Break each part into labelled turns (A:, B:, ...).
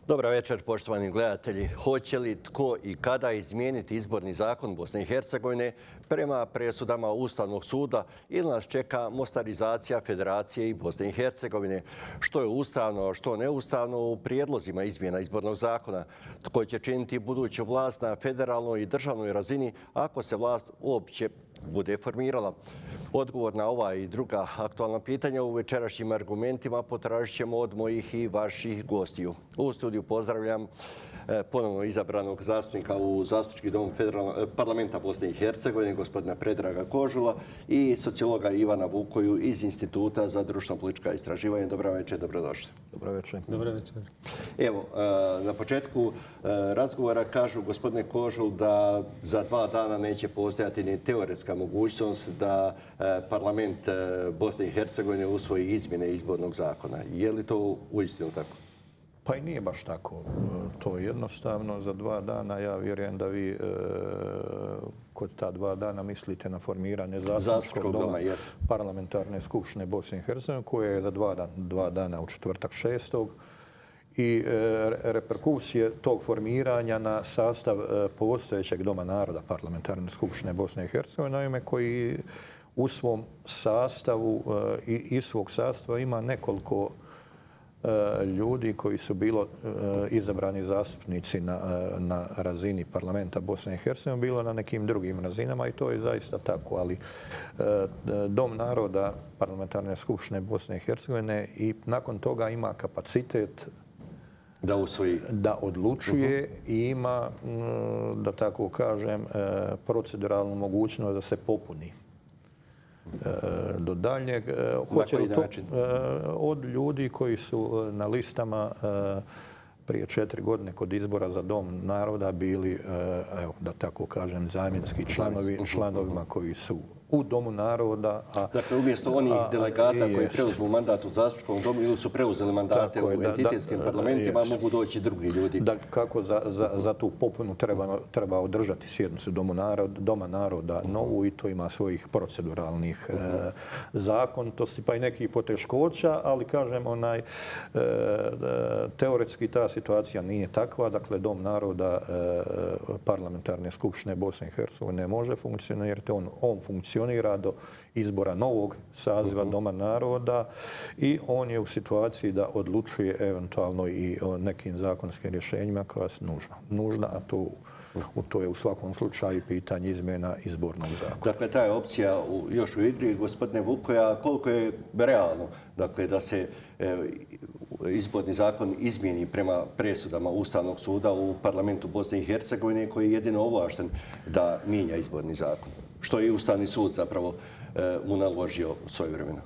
A: Dobar večer, poštovani gledatelji. Hoće li tko i kada izmijeniti izborni zakon Bosne i Hercegovine prema presudama Ustavnog suda ili nas čeka mostarizacija Federacije i Bosne i Hercegovine? Što je ustavno, što neustavno u prijedlozima izmjena izbornog zakona? Tko će činiti buduću vlast na federalnoj i državnoj razini ako se vlast uopće bude formirala? Odgovor na ova i druga aktualna pitanja u večerašnjim argumentima potražit ćemo od mojih i vaših gostiju. U studiju pozdravljam ponovno izabranog zastupnika u Zastupnički dom parlamenta Bosne i Hercegovine, gospodina Predraga Kožula, i sociologa Ivana Vukoju iz Instituta za društveno-politička istraživanja. Dobar večer, dobrodošli.
B: Dobar večer.
C: Dobar večer.
A: Evo, na početku razgovora kažu, gospodine Kožul, da za 2 dana neće postojati ni teoretska mogućnost da parlament Bosne i Hercegovine usvoji izmjene izbornog zakona. Je li to uistinu tako?
B: Pa i nije baš tako. To je jednostavno. Za 2 dana ja vjerujem da vi kod ta 2 dana mislite na formiranje Zastupničkog doma parlamentarne skupštine Bosne i Hercegovine, koje je za 2 dana u četvrtak 6. I reperkusije tog formiranja na sastav postojećeg Doma naroda parlamentarne skupštine Bosne i Hercegovine, naime koji u svom sastavu i iz svog sastava ima nekoliko ljudi koji su bilo izabrani zastupnici na razini parlamenta Bosne i Hercegovine, bilo na nekim drugim razinama i to je zaista tako. Ali Dom naroda parlamentarne skupštine Bosne i Hercegovine i nakon toga ima kapacitet da odlučuje i ima, da tako kažem, proceduralnu mogućnost da se popuni do daljnjeg. Od ljudi koji su na listama prije 4 godine kod izbora za Dom naroda bili, da tako kažem, zamjenski članovima koji su u Domu naroda.
A: Dakle, umjesto onih delegata koji preuzmu mandat u Zastupničkom domu ili su preuzeli mandate u entitetskim parlamentima, mogu doći drugi ljudi.
B: Kako za tu popunu treba održati sjednicu Doma naroda novu i to ima svojih proceduralnih zakonitosti pa i nekih poteškoća, ali kažem, teoretski ta situacija nije takva. Dakle, Dom naroda parlamentarne skupštine Bosne i Hercegovine ne može funkcionirati. On funkcionira do izbora novog saziva Doma naroda i on je u situaciji da odlučuje eventualno i o nekim zakonskim rješenjima koja su nužna, a to je u svakom slučaju pitanje izmjena izbornog zakona.
A: Dakle, ta je opcija još u igri. Gospodine Vukoja, koliko je realno da se izborni zakon izmijeni prema presudama Ustavnog suda u parlamentu Bosne i Hercegovine, koji je jedino ovlašten da mijenja izborni zakon? Što je i Ustavni sud zapravo mu naložio svojevremeno?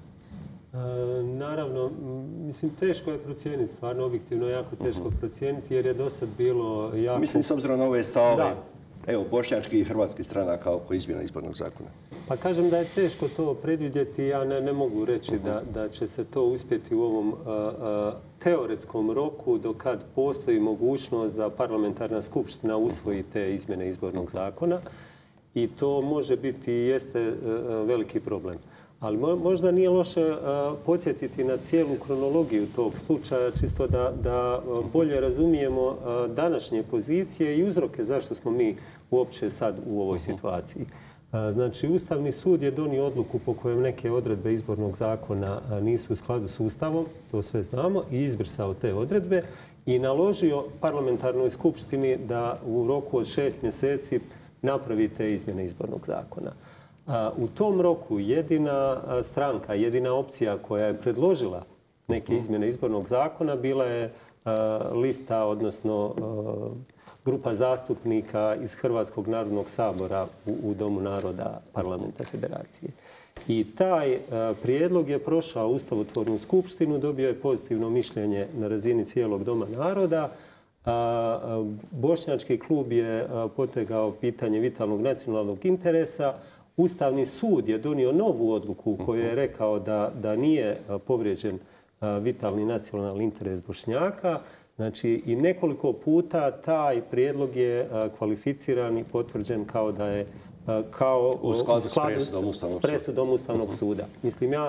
C: Naravno, mislim, teško je procijeniti, stvarno objektivno jako teško procijeniti, jer je do sad bilo jako...
A: Mislim, s obzirom na ove stavove, evo, bošnjački i hrvatski stranaka oko izmjena izbornog zakona.
C: Pa kažem da je teško to predvidjeti. Ja ne mogu reći da će se to uspjeti u ovom teoretskom roku do kad postoji mogućnost da parlamentarna skupština usvoji te izmjene izbornog zakona. I to može biti i jeste veliki problem. Ali možda nije loše podsjetiti na cijelu kronologiju tog slučaja, čisto da bolje razumijemo današnje pozicije i uzroke zašto smo mi uopće sad u ovoj situaciji. Znači, Ustavni sud je donio odluku po kojem neke odredbe izbornog zakona nisu u skladu s Ustavom, to sve znamo, i izbrisao te odredbe i naložio parlamentarnoj skupštini da u roku od 6 mjeseci napravi te izmjene izbornog zakona. U tom roku jedina stranka, jedina opcija koja je predložila neke izmjene izbornog zakona bila je lista, odnosno grupa zastupnika iz Hrvatskog narodnog sabora u Domu naroda parlamenta Federacije. I taj prijedlog je prošao Ustavotvornu skupštinu, dobio je pozitivno mišljenje na razini cijelog Doma naroda. Bošnjački klub je potegao pitanje vitalnog nacionalnog interesa. Ustavni sud je donio novu odluku u kojoj je rekao da nije povrijeđen vitalni nacionalni interes Bošnjaka. Znači, i nekoliko puta taj prijedlog je kvalificiran i potvrđen kao da je u skladu s presudom Ustavnog suda. Mislim, ja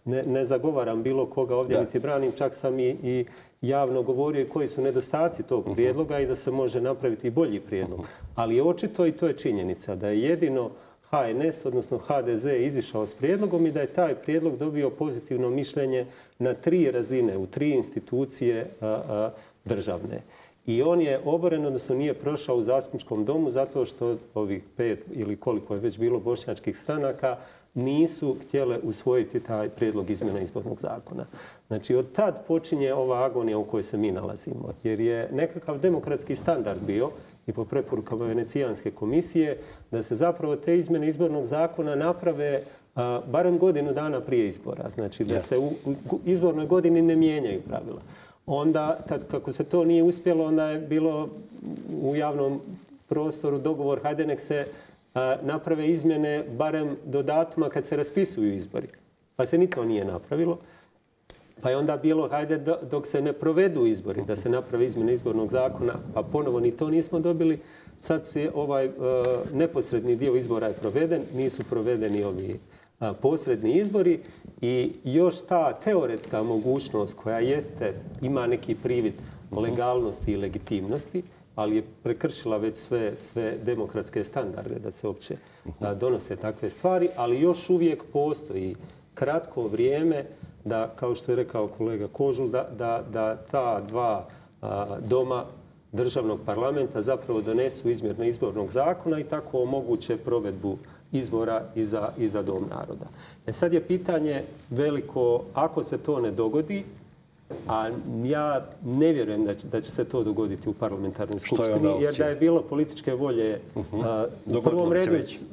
C: ne zagovaram bilo koga ovdje, niti branim, čak sam i javno govorio koji su nedostaci tog prijedloga i da se može napraviti i bolji prijedlog. Ali je očito, i to je činjenica, da je jedino HNS, odnosno HDZ, izišao s prijedlogom i da je taj prijedlog dobio pozitivno mišljenje na 3 razine, u 3 institucije državne. I on je oboren, odnosno nije prošao u zastupničkom domu zato što ovih 5 ili koliko je već bilo bošnjačkih stranaka nisu htjele usvojiti taj prijedlog izmjena izbornog zakona. Znači, od tad počinje ova agonija u kojoj se mi nalazimo. Jer je nekakav demokratski standard bio i po preporukama Venecijanske komisije da se zapravo te izmjene izbornog zakona naprave barem godinu dana prije izbora. Znači, da se u izbornoj godini ne mijenjaju pravila. Onda, kako se to nije uspjelo, onda je bilo u javnom prostoru dogovor, hajde nek se naprave izmjene barem do datuma kad se raspisuju izbori. Pa se ni to nije napravilo. Pa je onda bilo, hajde dok se ne provedu izbori, da se naprave izmjene izbornog zakona, pa ponovo ni to nismo dobili. Sad se ovaj neposredni dio izbora je proveden, nisu provedeni ovi posredni izbori i još ta teoretska mogućnost koja ima neki privid legalnosti i legitimnosti, ali je prekršila već sve demokratske standarde da se uopće donose takve stvari, ali još uvijek postoji kratko vrijeme da, kao što je rekao kolega Kožul, da ta 2 doma državnog parlamenta zapravo donesu izmjene izbornog zakona i tako omoguće provedbu izbora i za Dom naroda. Sad je pitanje veliko, ako se to ne dogodi, a ja ne vjerujem da će se to dogoditi u parlamentarnoj skupštini, jer da je bilo političke volje u prvom redu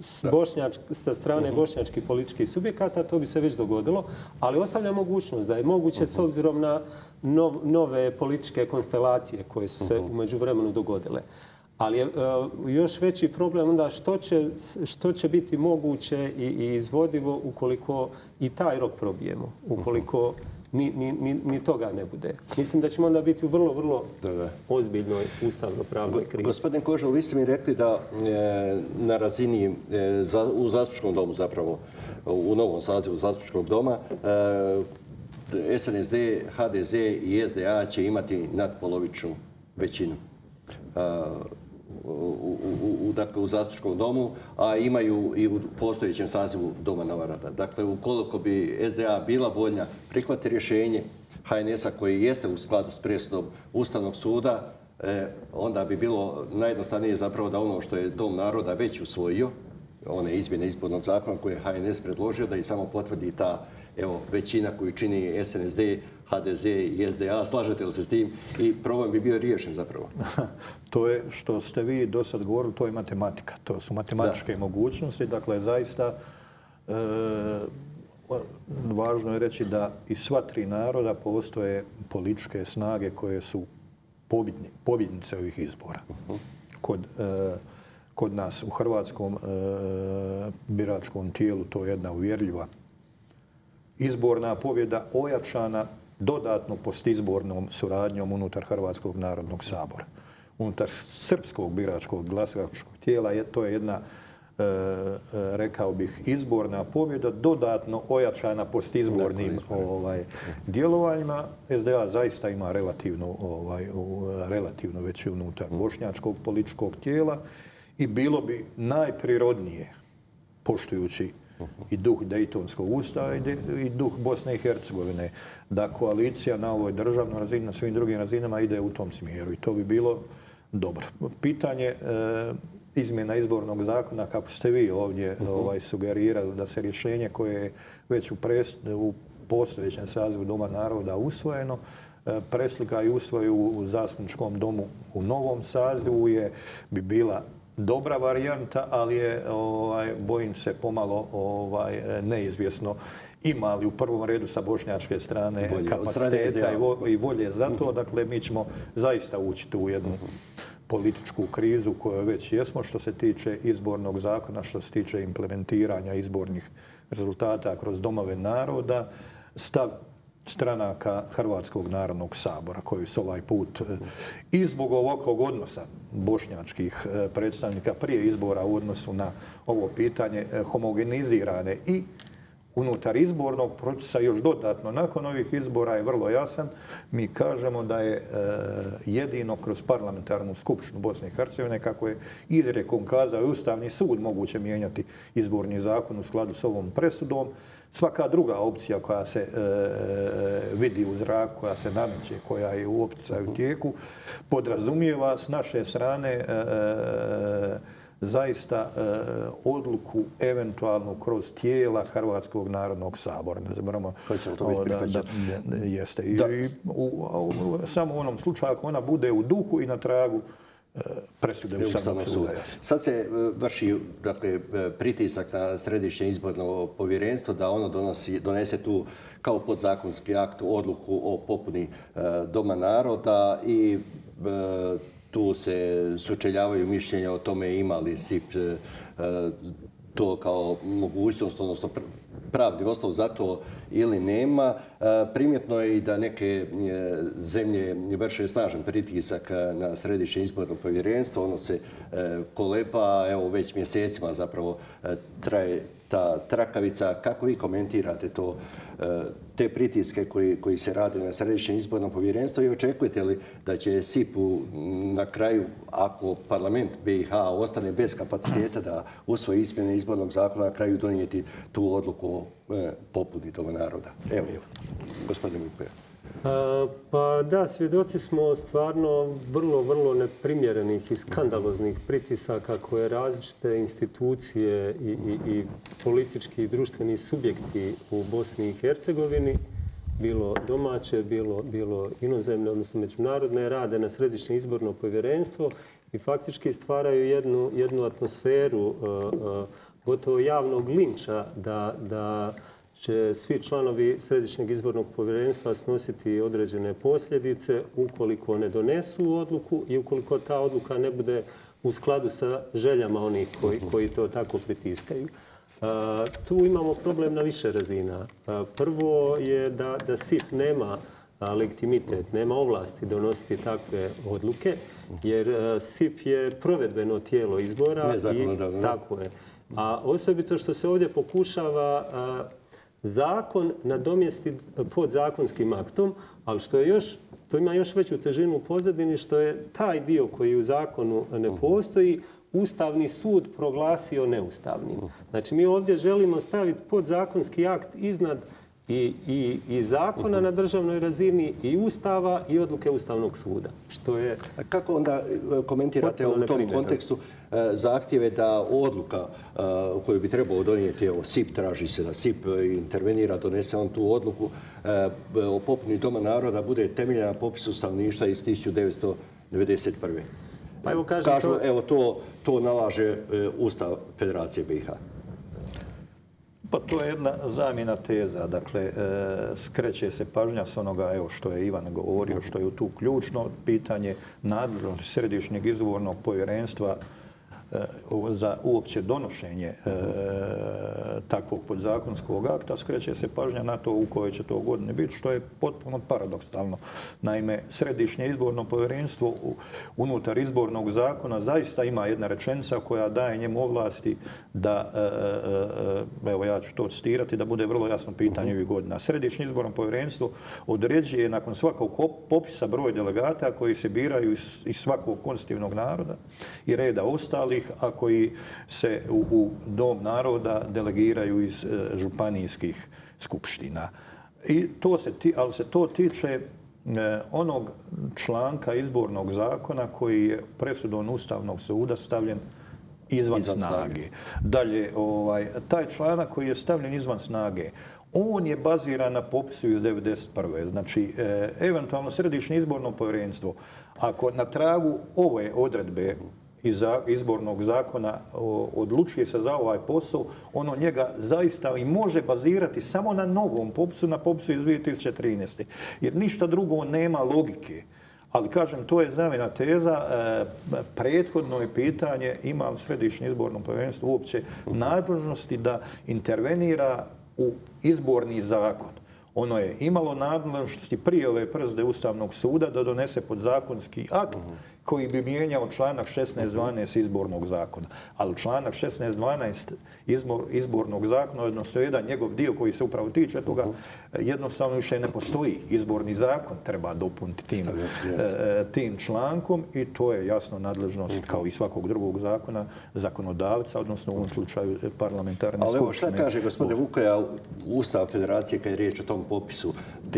C: sa strane bošnjačkih političkih subjekata, to bi se već dogodilo, ali ostavlja mogućnost da je moguće s obzirom na nove političke konstelacije koje su se u međuvremenu dogodile. Ali je još veći problem onda što će biti moguće i izvodivo ukoliko i taj rok probijemo, ukoliko ni toga ne bude. Mislim da ćemo onda biti u vrlo ozbiljnoj ustavno-pravnoj krizi.
A: Gospodin Kožul, vi ste mi rekli da na razini u zastupničkom domu zapravo, u novom sazivu zastupničkog doma, SNSD, HDZ i SDA će imati nadpolovičnu većinu u zastupničkom domu, a imaju i u postojećem sazivu Doma naroda. Dakle, ukoliko bi SDA bila voljna prihvatiti rješenje HNS-a koji jeste u skladu s presudom Ustavnog suda, onda bi bilo najjednostavnije zapravo da ono što je Dom naroda već usvojio, one izmjene izbornog zakona koje je HNS predložio, da i samo potvrdi ta većina koju čini SNSD, HDZ i SDA. Slažete li se s tim? I problem bi bio riješen zapravo.
B: To je što ste vi do sad govorili, to je matematika. To su matematičke mogućnosti. Dakle, zaista važno je reći da iz sva 3 naroda postoje političke snage koje su pobjednice ovih izbora. Kod nas u hrvatskom biračkom tijelu to je jedna uvjerljiva izborna pobjeda ojačana dodatno postizbornom suradnjom unutar Hrvatskog narodnog sabora. Unutar srpskog biračkog glasačkog tijela to je jedna, rekao bih, izborna pobjeda dodatno ojačana postizbornim djelovanjima. SDA zaista ima relativno veći unutar bošnjačkog političkog tijela i bilo bi najprirodnije, poštujući i duh Dejtonskog ustava i duh Bosne i Hercegovine, da koalicija na ovoj državnoj razini, na svim drugim razinama ide u tom smjeru i to bi bilo dobro. Pitanje izmjena izbornog zakona, kako ste vi ovdje sugerirali, da se rješenje koje je već u postojećem sazivu Doma naroda usvojeno, preslika i usvoji u zastupničkom domu u novom sazivu bi bila dobra varijanta, ali je, bojim se, pomalo neizvjesno ima li u prvom redu sa bošnjačke strane kapaciteta i volje za to. Dakle, mi ćemo zaista ući u jednu političku krizu u kojoj već jesmo što se tiče izbornog zakona, što se tiče implementiranja izbornih rezultata kroz domove naroda. Stav stranaka Hrvatskog narodnog sabora koji su ovaj put i zbog ovakvog odnosa bošnjačkih predstavnika prije izbora u odnosu na ovo pitanje homogenizirane i unutar izbornog procesa još dodatno nakon ovih izbora je vrlo jasan. Mi kažemo da je jedino kroz parlamentarnu skupštinu Bosne i Hercegovine, kako je izrijekom kazao i Ustavni sud, moguće mijenjati izborni zakon u skladu s ovom presudom. Svaka druga opcija koja se vidi u zraku, koja se nameće, koja je u opticaju tijeku, podrazumijeva s naše strane zaista odluku eventualno kroz tijela Hrvatskog narodnog sabora. Ne zaboravimo da jeste. I samo u onom slučaju ako ona bude u duhu i na tragu presude Ustavnog suda.
A: Sad se vrši pritisak na Središnje izborno povjerenstvo da ono donese tu kao podzakonski akt odluku o popuni Doma naroda i tu se sučeljavaju mišljenja o tome ima li SIP to kao mogućnost, odnosno pravni osnov za to ili nema. Primjetno je i da neke zemlje vrše snažan pritisak na Središnje izborno povjerenstvo. Ono se koleba, evo već mjesecima zapravo traje ta trakavica. Kako vi komentirate to, te pritiske koji se rade na Središnjem izbornom povjerenstvu i očekujete li da će SIP-u na kraju, ako parlament BiH ostane bez kapaciteta da usvoji izmjene izbornog zakona, na kraju donijeti tu odluku o popuni Doma naroda? Evo, gospodine Vukoja.
C: Pa da, svjedoci smo stvarno vrlo neprimjerenih i skandaloznih pritisaka koje različite institucije i politički i društveni subjekti u Bosni i Hercegovini, bilo domaće, bilo inozemne, odnosno međunarodne, rade na Središnje izborno povjerenstvo i faktički stvaraju jednu atmosferu gotovo javnog linča da će svi članovi Središnjeg izbornog povjerenstva snositi određene posljedice ukoliko ne donesu odluku i ukoliko ta odluka ne bude u skladu sa željama onih koji to tako pritiskaju. Tu imamo problem na više razina. Prvo je da SIP nema legitimitet, nema ovlasti donositi takve odluke, jer SIP je provedbeno tijelo izbora i tako je. A osobito što se ovdje pokušava zakon nadomjestiti podzakonskim aktom, ali što je to ima još veću težinu u pozadini, što je taj dio koji u zakonu ne postoji, Ustavni sud proglasio neustavnim. Znači, mi ovdje želimo staviti podzakonski akt iznad i zakona na državnoj razini, i Ustava, i odluke Ustavnog suda. Što je
A: kako onda komentirate u tom kontekstu zahtjeve da odluka koju bi trebao donijeti, evo SIP, traži se da SIP intervenira, donese on tu odluku o popuni Doma naroda, bude temeljena na popisu stanovništva iz 1991.
C: Pa evo
A: kažu, evo to nalaže Ustav Federacije BiH.
B: Pa to je jedna zamjena teza. Dakle, skreće se pažnja s onoga što je Ivan govorio, što je tu ključno pitanje nadležnosti Središnjeg izbornog povjerenstva za uopće donošenje takvog podzakonskog akta. Skreće se pažnja na to u kojoj će to godine biti, što je potpuno paradoksalno. Naime, Središnje izborno povjerenstvo unutar izbornog zakona zaista ima jedna rečenica koja daje njemu ovlasti da, evo ja ću to citirati, da bude vrlo jasno pitanje ovih godina. Središnje izborno povjerenstvo određuje nakon svakog popisa broj delegata koji se biraju iz svakog konstitutivnog naroda i reda ostalih, a koji se u Dom naroda delegiraju iz županijskih skupština. Ali se to tiče onog članka izbornog zakona koji je presudom Ustavnog suda stavljen izvan snage. Dalje, taj članak koji je stavljen izvan snage, on je baziran na popisu iz 1991. Znači, eventualno Središnje izborno povjerenstvo, ako na tragu ove odredbe iz izbornog zakona odlučuje se za ovaj posao, ono njega zaista i može bazirati samo na novom popisu, na popisu iz 2013. Jer ništa drugo nema logike. Ali, kažem, to je zamjena teza. Prethodno je pitanje ima li Središnje izborno povjerenstvo uopće nadležnosti da intervenira u izborni zakon. Ono je imalo nadležnosti prije ove presude Ustavnog suda da donese podzakonski akt koji bi mijenjao članak 16.12 izbornog zakona. Ali članak 16.12 izbornog zakona, odnosno jedan njegov dio koji se upravo tiče toga, jednostavno više ne postoji. Izborni zakon treba dopuniti tim člankom i to je jasno nadležnost kao i svakog drugog zakona zakonodavca, odnosno u ovom slučaju parlamentarne skupštine.
A: Ali evo šta kaže gospodine Vukoja Ustav Federacije kad je riječ o tom popisu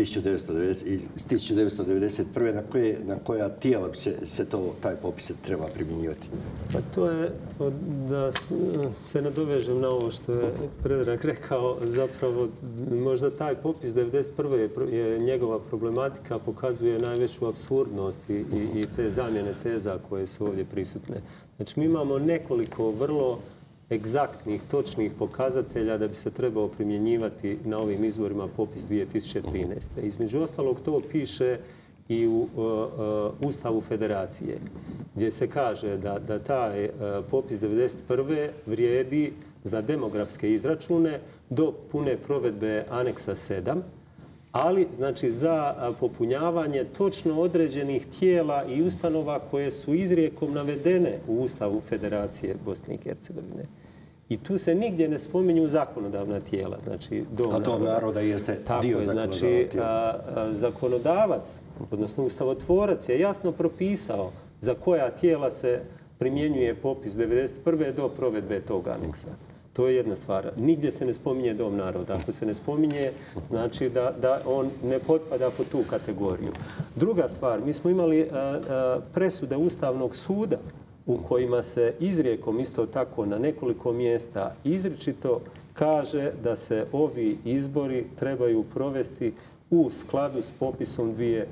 A: 1991. Na koja tijela se taj popis treba primjenjivati?
C: Pa to je, da se nadovežem na ovo što je Predrag rekao, zapravo možda taj popis 1991. je njegova problematika, pokazuje najveću apsurdnost i te zamjene teza koje su ovdje prisutne. Znači mi imamo nekoliko vrlo egzaktnih, točnih pokazatelja da bi se trebao primjenjivati na ovim izborima popis 2013. Između ostalog to piše i u Ustavu Federacije, gdje se kaže da taj popis 1991. vrijedi za demografske izračune do pune provedbe aneksa 7, ali znači za popunjavanje točno određenih tijela i ustanova koje su izrijekom navedene u Ustavu Federacije Bosne i Hercegovine. I tu se nigdje ne spominju zakonodavna tijela, znači
A: Dom naroda jeste dio zakonodavnog tijela.
C: Zakonodavac, odnosno ustavotvorac je jasno propisao za koja tijela se primjenjuje popis 1991. do provedbe tog aneksa. To je jedna stvar. Nigdje se ne spominje Dom naroda. Ako se ne spominje, znači da on ne potpada pod tu kategoriju. Druga stvar, mi smo imali presude Ustavnog suda u kojima se izrijekom isto tako na nekoliko mjesta izričito kaže da se ovi izbori trebaju provesti u skladu s popisom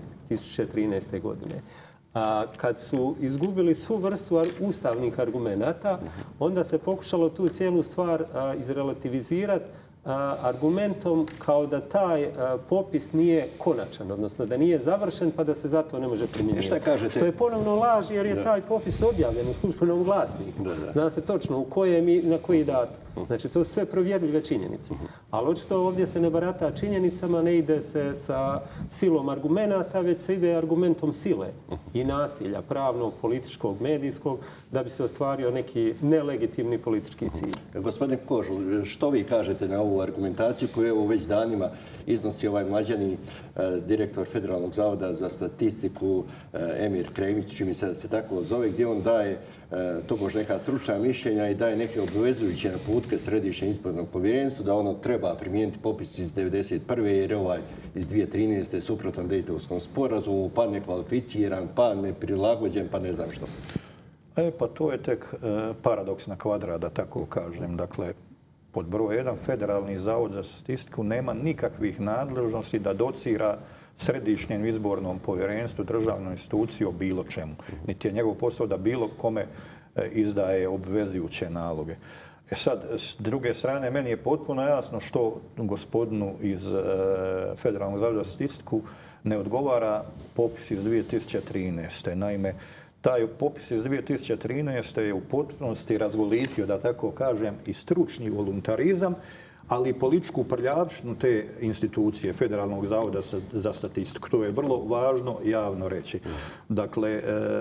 C: 2013. godine. Kad su izgubili svu vrstu ustavnih argumenata, onda se pokušalo tu cijelu stvar izrelativizirati argumentom kao da taj popis nije konačan, odnosno da nije završen pa da se zato ne može primjenjivati. Što je ponovno laž jer je taj popis objavljen u službenom glasniku. Zna se točno u kojem i na koji datum. Znači to su sve provjerljive činjenice. Ali očito ovdje se ne barata činjenicama, ne ide se sa silom argumenata, već se ide argumentom sile i nasilja, pravnog, političkog, medijskog, da bi se ostvario neki nelegitimni politički cilj.
A: Gospodine Kožul, što vi kažete na ovu argumentaciju koju evo već danima iznosi ovaj mlađani direktor Federalnog zavoda za statistiku Emir Kremić, čini se tako zove, gdje on daje tobož neka stručna mišljenja i daje neke obvezujuće naputke Središnjem izbornom povjerenstvu da ono treba primijeniti popis iz 1991. jer je ovaj iz 2013. suprotan Dejtonskom sporazumu, pa nekvalificiran, pa neprilagođen, pa ne znam što.
B: Pa to je tek paradoks na kvadrat, da tako kažem. Dakle, pod broj 1, Federalni zavod za statistiku nema nikakvih nadležnosti da docira Središnjem izbornom povjerenstvu, državnoj instituciji o bilo čemu. Niti je njegov posao da bilo kome izdaje obvezujuće naloge. Sad, s druge strane, meni je potpuno jasno što gospodinu iz Federalnog zavoda za statistiku ne odgovara popis iz 2013. Naime, taj popis iz 2013. je u potpunosti razgolitio, da tako kažem, i stručni voluntarizam, ali i političku prljavštinu te institucije Federalnog zavoda za statistiku. To je vrlo važno javno reći. Dakle,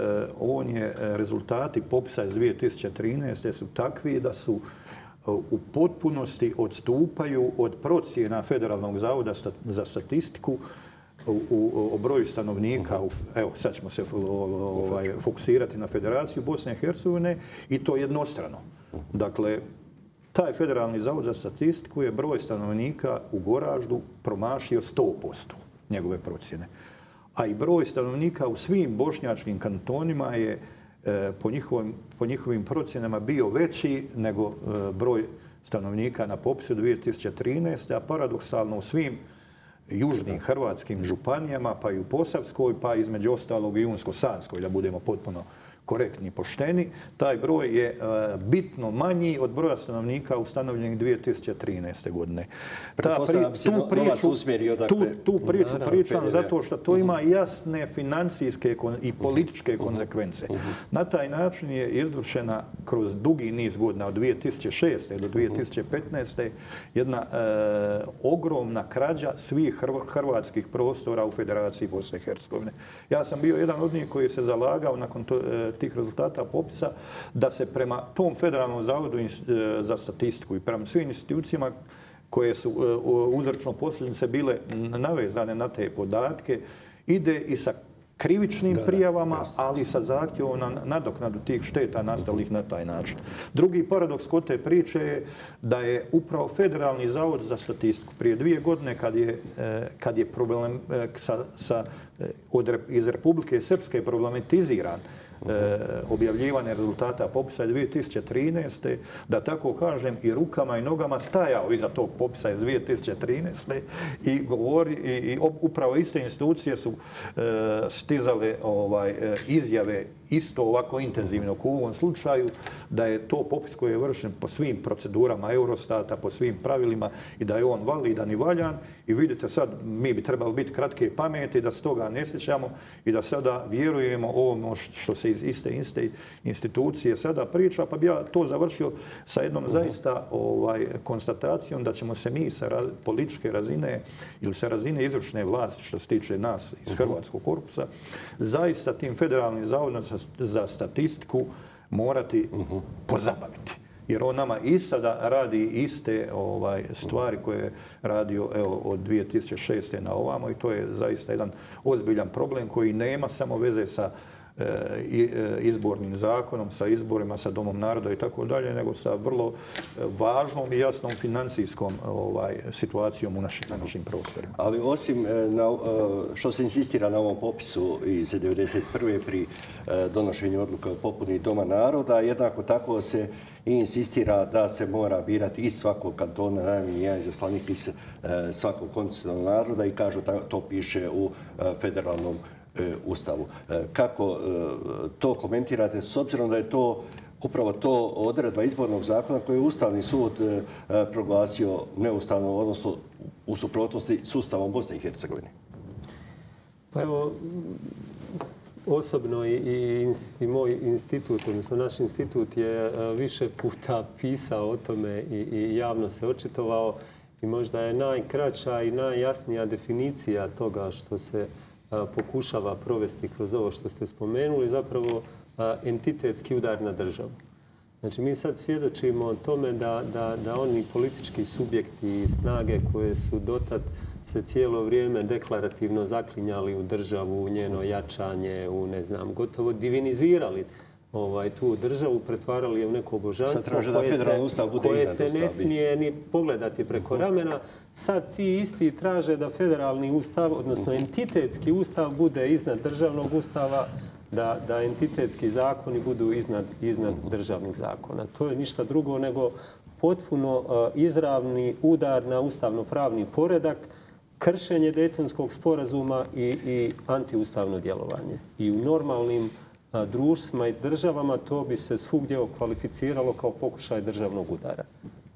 B: rezultati popisa iz 2013. su takvi da su u potpunosti odstupaju od procjena Federalnog zavoda za statistiku o broju stanovnika. Evo, sad ćemo se fokusirati na Federaciju Bosne i Hercegovine i to jednostrano. Dakle, taj Federalni zavod za statistiku je broj stanovnika u Goraždu promašio 100% njegove procjene. A i broj stanovnika u svim bošnjačkim kantonima je po njihovim procjenama bio veći nego broj stanovnika na popisu 2013. A paradoksalno u svim južnim hrvatskim županijama, pa i u Posavskoj, pa između ostalog i Unsko-Sanskoj, da budemo potpuno korektni i pošteni, taj broj je bitno manji od broja stanovnika ustanovljenih 2013. godine. Tu priču pričam zato što to ima jasne financijske i političke konsekvence. Na taj način je izvršena kroz dugi niz godina od 2006. do 2015. jedna ogromna krađa svih hrvatskih prostora u Federaciji Bosne i Hercegovine. Ja sam bio jedan od njih koji se zalagao nakon tih rezultata popisa da se prema tom Federalnom zavodu za statistiku i prema svim institucijama koje su uzročno posljedice bile navezane na te podatke, ide i sa krivičnim prijavama, ali i sa zahtjevom na nadoknadu tih šteta nastalih na taj način. Drugi paradoks kod te priče je da je upravo Federalni zavod za statistiku prije 2 godine kad je problem iz Republike Srpske problematiziran objavljivanje rezultata popisa 2013. da tako kažem i rukama i nogama stajao iza tog popisa iz 2013. i upravo iste institucije su stizale izjave isto ovako intenzivno u ovom slučaju da je to popis koji je vršen po svim procedurama Eurostata, po svim pravilima i da je on validan i valjan. I vidite sad, mi bi trebali biti kratke pameti da se toga ne sjećamo i da sada vjerujemo ovom što se iz iste institucije sada priča, pa bi ja to završio sa jednom zaista konstatacijom da ćemo se mi sa političke razine ili sa razine izvršne vlasti što se tiče nas iz Hrvatskog korpusa zaista tim Federalnim zavodom za statistiku morati pozabaviti. Jer on nama i sada radi iste stvari koje je radio od 2006. na ovamo i to je zaista jedan ozbiljan problem koji nema samo veze sa izbornim zakonom, sa izborima, sa Domom naroda i tako dalje, nego sa vrlo važnom i jasnom financijskom situacijom na našim prostorima.
A: Ali osim što se insistira na ovom popisu iz 1991. pri donošenju odluka o popuni Doma naroda, jednako tako se i insistira da se mora birati iz svakog kantona najmanje jedan izaslanik iz svakog konstitutivnog naroda i kažu da to piše u federalnom Ustavu. Kako to komentirate s obzirom da je to upravo to odredba izbornog zakona koji je Ustavni sud proglasio neustavno, odnosno u suprotnosti s Ustavom Bosne i Hercegovine?
C: Pa evo, osobno i moj institut, odnosno naš institut je više puta pisao o tome i javno se očitovao i možda je najkraća i najjasnija definicija toga što se pokušava provesti kroz ovo što ste spomenuli, zapravo entitetski udar na državu. Znači, mi sad svjedočimo o tome da oni politički subjekti i snage koje su dotad se cijelo vrijeme deklarativno zaklinjali u državu, u njeno jačanje, u, ne znam, gotovo divinizirali tu državu, pretvarali je u neko božanstvo koje se ne smije ni pogledati preko ramena. Sad ti isti traže da federalni ustav, odnosno entitetski ustav, bude iznad državnog ustava, da entitetski zakoni budu iznad državnih zakona. To je ništa drugo nego potpuno izravni udar na ustavno-pravni poredak, kršenje Dejtonskog sporazuma i antiustavno djelovanje. I u normalnim društvima i državama to bi se svugdje okvalificiralo kao pokušaj državnog udara.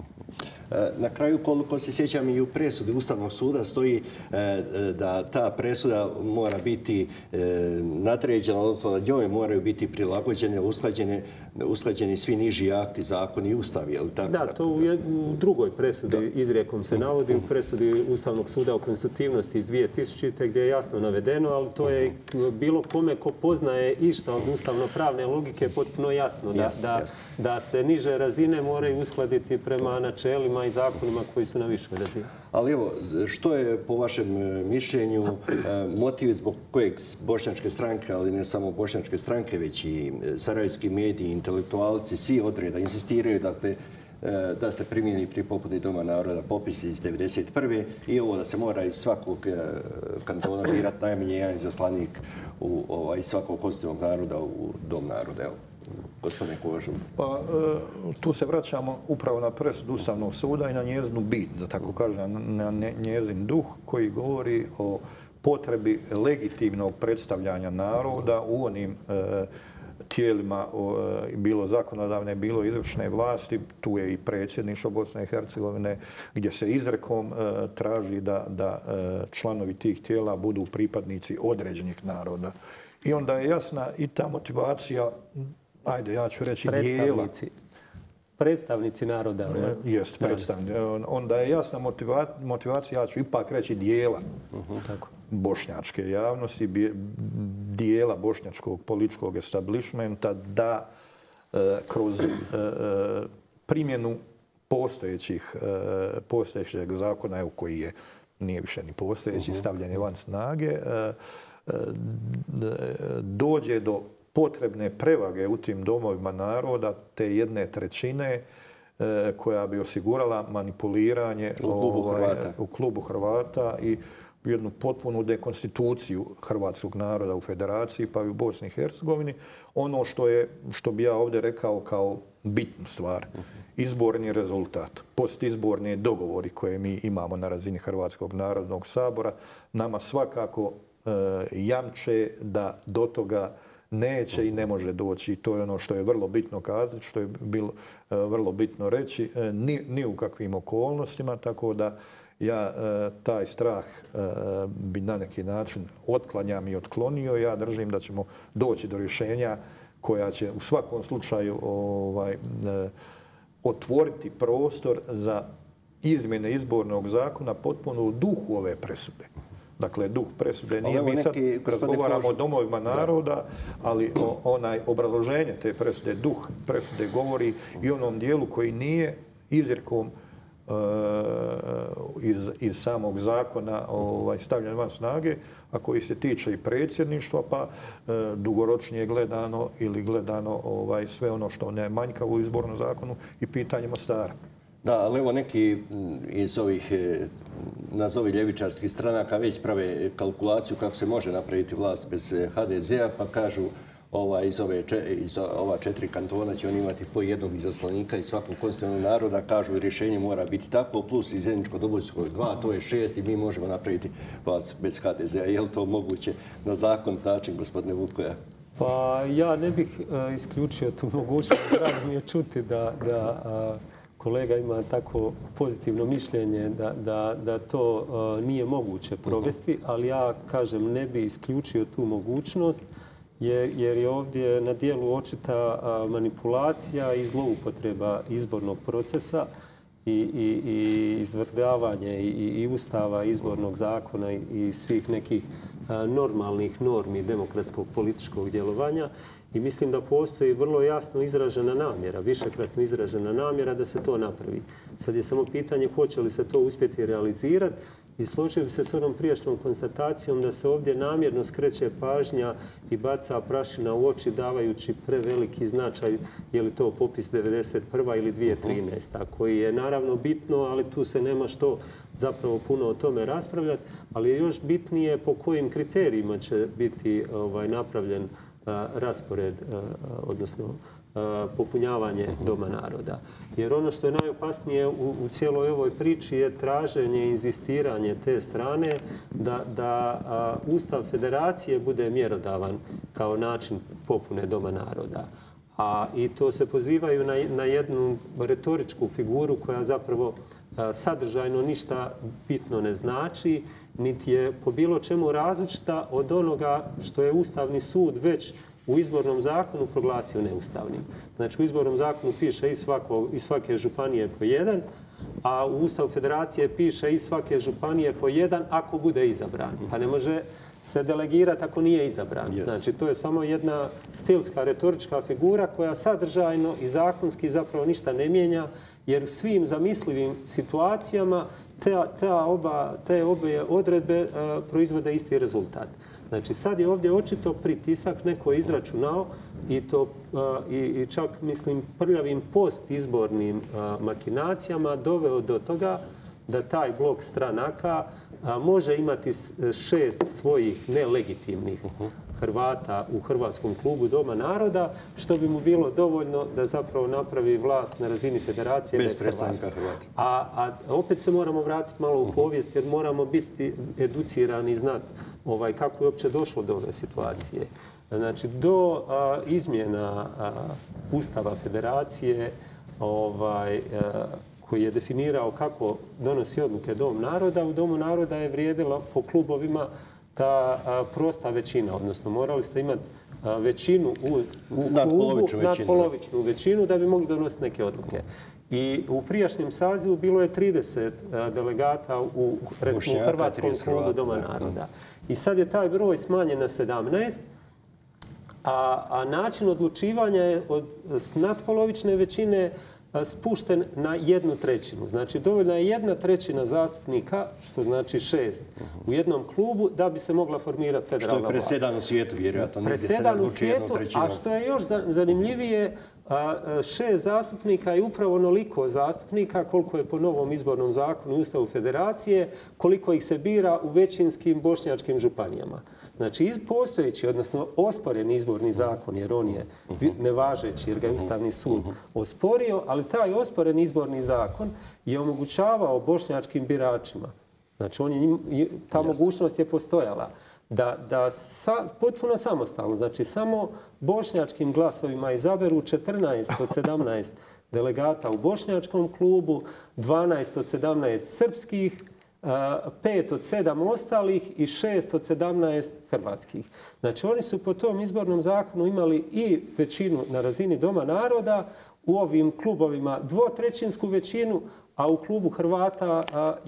A: Na kraju, koliko se sjećam, i u presudi Ustavnog suda stoji da ta presuda mora biti nadređena, odnosno da njoj moraju biti prilagođene, usklađeni svi niži akti, zakoni i ustavi.
C: Da, to u drugoj presudi izrijekom se navodi, u presudi Ustavnog suda o konstitutivnosti iz 2000. gdje je jasno navedeno, ali to je bilo kome ko poznaje išta od ustavno-pravne logike potpuno jasno. Da se niže razine moraju uskladiti prema načelima i zakonima koji su na višoj razini.
A: Ali evo, što je po vašem mišljenju motiv zbog kojeg bošnjačke stranke, ali ne samo bošnjačke stranke, već i sarajevski mediji, intelektualci, svi odreda insistiraju da se primijeni pri popuni Doma naroda popis iz 1991. i ovo da se mora iz svakog kantona birati najmanje jedan izaslanik iz svakog konstitutivnog naroda u Dom naroda. Evo, gospodine Kožu.
B: Pa tu se vraćamo upravo na presudu Ustavnog suda i na njezinu bit, da tako kažem, na njezin duh koji govori o potrebi legitimnog predstavljanja naroda u onim tijelima, bilo zakonodavne, bilo izvršne vlasti. Tu je i predsjedništvo Bosne i Hercegovine, gdje se izrekom traži da članovi tih tijela budu pripadnici određenih naroda. I onda je jasna i ta motivacija, ajde, ja ću reći dijela.
C: Predstavnici naroda.
B: Jest, predstavnici. Onda je jasna motivacija, ja ću ipak reći dijela bošnjačke javnosti, dijela bošnjačkog političkog establishmenta da kroz primjenu postojećeg zakona, koji nije više ni postojeći, stavljen je van snage, dođe do potrebne prevage u tim domovima naroda, te 1/3 koja bi osigurala manipuliranje u klubu Hrvata i jednu potpunu dekonstituciju hrvatskog naroda u federaciji pa i u Bosni i Hercegovini. Ono što bi ja ovdje rekao kao bitnu stvar, izborni rezultat, postizborni dogovori koje mi imamo na razini Hrvatskog narodnog sabora, nama svakako jamče da do toga neće i ne može doći. To je ono što je vrlo bitno kazati, što je bilo vrlo bitno reći, ni u kakvim okolnostima, tako da ja taj strah bi na neki način otklanjam i otklonio. Ja držim da ćemo doći do rješenja koja će u svakom slučaju otvoriti prostor za izmjene izbornog zakona potpuno u duhu ove presude. Dakle, duh presude nije, mi sad razgovaramo o domovima naroda, ali obrazloženje te presude, duh presude govori i onom dijelu koji nije izrijekom iz samog zakona stavljen van snage, a koji se tiče i predsjedništva, pa dugoročnije gledano ili gledano sve ono što ne manjkavo u izbornom zakonu i pitanje Mostara.
A: Da, ali evo neki iz ovih nazovi ljevičarskih stranaka već prave kalkulaciju kako se može napraviti vlast bez HDZ-a, pa kažu iz ova 4 kantona će oni imati po jednog izaslanika iz svakog konstitutivnog naroda, kažu rješenje mora biti tako, plus i zajedničko-dobojsko 2, to je 6 i mi možemo napraviti vlast bez HDZ-a. Je li to moguće na zakonit način, gospodine Vukoja?
C: Pa ja ne bih isključio tu mogućnost. Drago mi je čuti da kolega ima tako pozitivno mišljenje da to nije moguće provesti, ali ja kažem ne bi isključio tu mogućnost jer je ovdje na dijelu očita manipulacija i zloupotreba izbornog procesa i izvrdavanje i ustava, izbornog zakona i svih nekih normalnih normi demokratskog političkog djelovanja. I mislim da postoji vrlo jasno izražena namjera, višekratno izražena namjera da se to napravi. Sad je samo pitanje hoće li se to uspjeti realizirati i složio bi se s onom prijašnjom konstatacijom da se ovdje namjerno skreće pažnja i baca prašina u oči davajući preveliki značaj je li to popis 1991. ili 2013. koji je naravno bitno, ali tu se nema što zapravo puno o tome raspravljati, ali je još bitnije po kojim kriterijima će biti napravljen raspored, odnosno popunjavanje Doma naroda. Jer ono što je najopasnije u cijeloj ovoj priči je traženje i inzistiranje te strane da Ustav Federacije bude mjerodavan kao način popune Doma naroda. I to se pozivaju na jednu retoričku figuru koja zapravo sadržajno ništa bitno ne znači, niti je po bilo čemu različita od onoga što je Ustavni sud već u izbornom zakonu proglasio neustavnim. Znači, u izbornom zakonu piše iz svake županije po jedan, a u Ustavu Federacije piše iz svake županije po jedan ako bude izabran. Pa ne može se delegirati ako nije izabran. Znači, to je samo jedna stilska retorička figura koja sadržajno i zakonski zapravo ništa ne mijenja, jer u svim zamislivim situacijama te obe odredbe proizvode isti rezultat. Znači, sad je ovdje očito pritisak, neko je izračunao i čak, mislim, prljavim postizbornim makinacijama doveo do toga da taj blok stranaka može imati 6 svojih nelegitimnih Hrvata u Hrvatskom klubu Doma naroda, što bi mu bilo dovoljno da zapravo napravi vlast na razini federacije bez predstavnika Hrvata. A opet se moramo vratiti malo u povijest jer moramo biti educirani i znati kako je uopće došlo do ove situacije. Znači, do izmjena Ustava Federacije, koji je definirao kako donosi odluke Dom naroda, u Domu naroda je vrijedila po klubovima ta prosta većina, odnosno morali ste imati većinu u klubu, nadpolovičnu većinu da bi mogli donositi neke odluke. I u prijašnjem sazivu bilo je 30 delegata u Hrvatskom klubu Doma naroda. I sad je taj broj smanjen na 17, a način odlučivanja je od nadpolovične većine spušten na 1/3. Znači, dovoljna je 1/3 zastupnika, što znači 6 u jednom klubu, da bi se mogla formirati federalna vlast.
A: Što je presedan u svijetu, vjerojatno.
C: Presedan u svijetu, a što je još zanimljivije, 6 zastupnika je upravo onoliko zastupnika koliko je po novom izbornom zakonu i Ustavu Federacije, koliko ih se bira u većinskim bošnjačkim županijama. Znači, postojeći, odnosno osporen izborni zakon, jer on je nevažeći, jer ga je Ustavni sud osporio, ali taj osporen izborni zakon je omogućavao bošnjačkim biračima, znači ta mogućnost je postojala, da potpuno samostalno, znači samo bošnjačkim glasovima izaberu 14 od 17 delegata u bošnjačkom klubu, 12 od 17 srpskih, 5 od 7 ostalih i 6 od 17 hrvatskih. Znači, oni su po tom izbornom zakonu imali i većinu na razini Doma naroda, u ovim klubovima 2/3 većinu, a u klubu Hrvata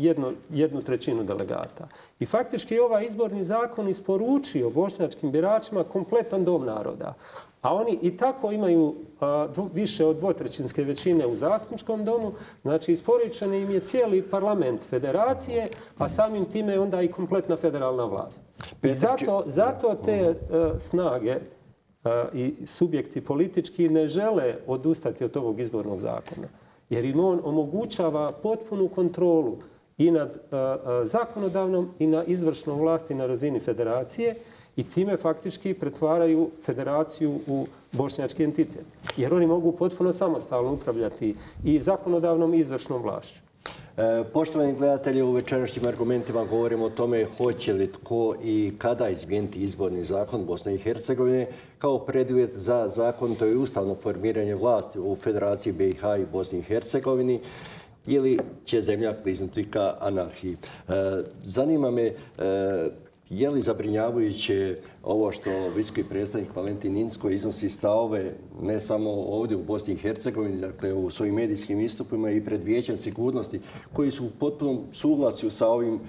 C: 1/3 delegata. I faktički ovaj izborni zakon isporučio bošnjačkim biračima kompletan Dom naroda. A oni i tako imaju više od 2/3 većine u zastupničkom domu, znači isporučen im je cijeli parlament federacije, a samim time onda i kompletna federalna vlast. I zato te snage i subjekti politički ne žele odustati od ovog izbornog zakona. Jer im on omogućava potpunu kontrolu i nad zakonodavnom i na izvršnom vlasti na razini federacije i time faktički pretvaraju federaciju u bošnjački entitet. Jer oni mogu potpuno samostalno upravljati i zakonodavnom i izvršnom vlašću.
A: Poštovani gledatelji, u večerašnjim argumentima govorimo o tome hoće li tko i kada izmijeniti izborni zakon Bosne i Hercegovine kao preduvjet za zakonito i ustavno formiranje vlasti u Federaciji BiH i Bosni i Hercegovini ili će zemlja kliznuti ka anarhiji. Zanima me, je li zabrinjavajuće ovo što visoki predstavnik Valentin Incko iznosi stavove ne samo ovdje u Bosni i Hercegovini, dakle u svojim medijskim istupima i pred Vijećem sigurnosti, koji su u potpunom suglasju sa ovim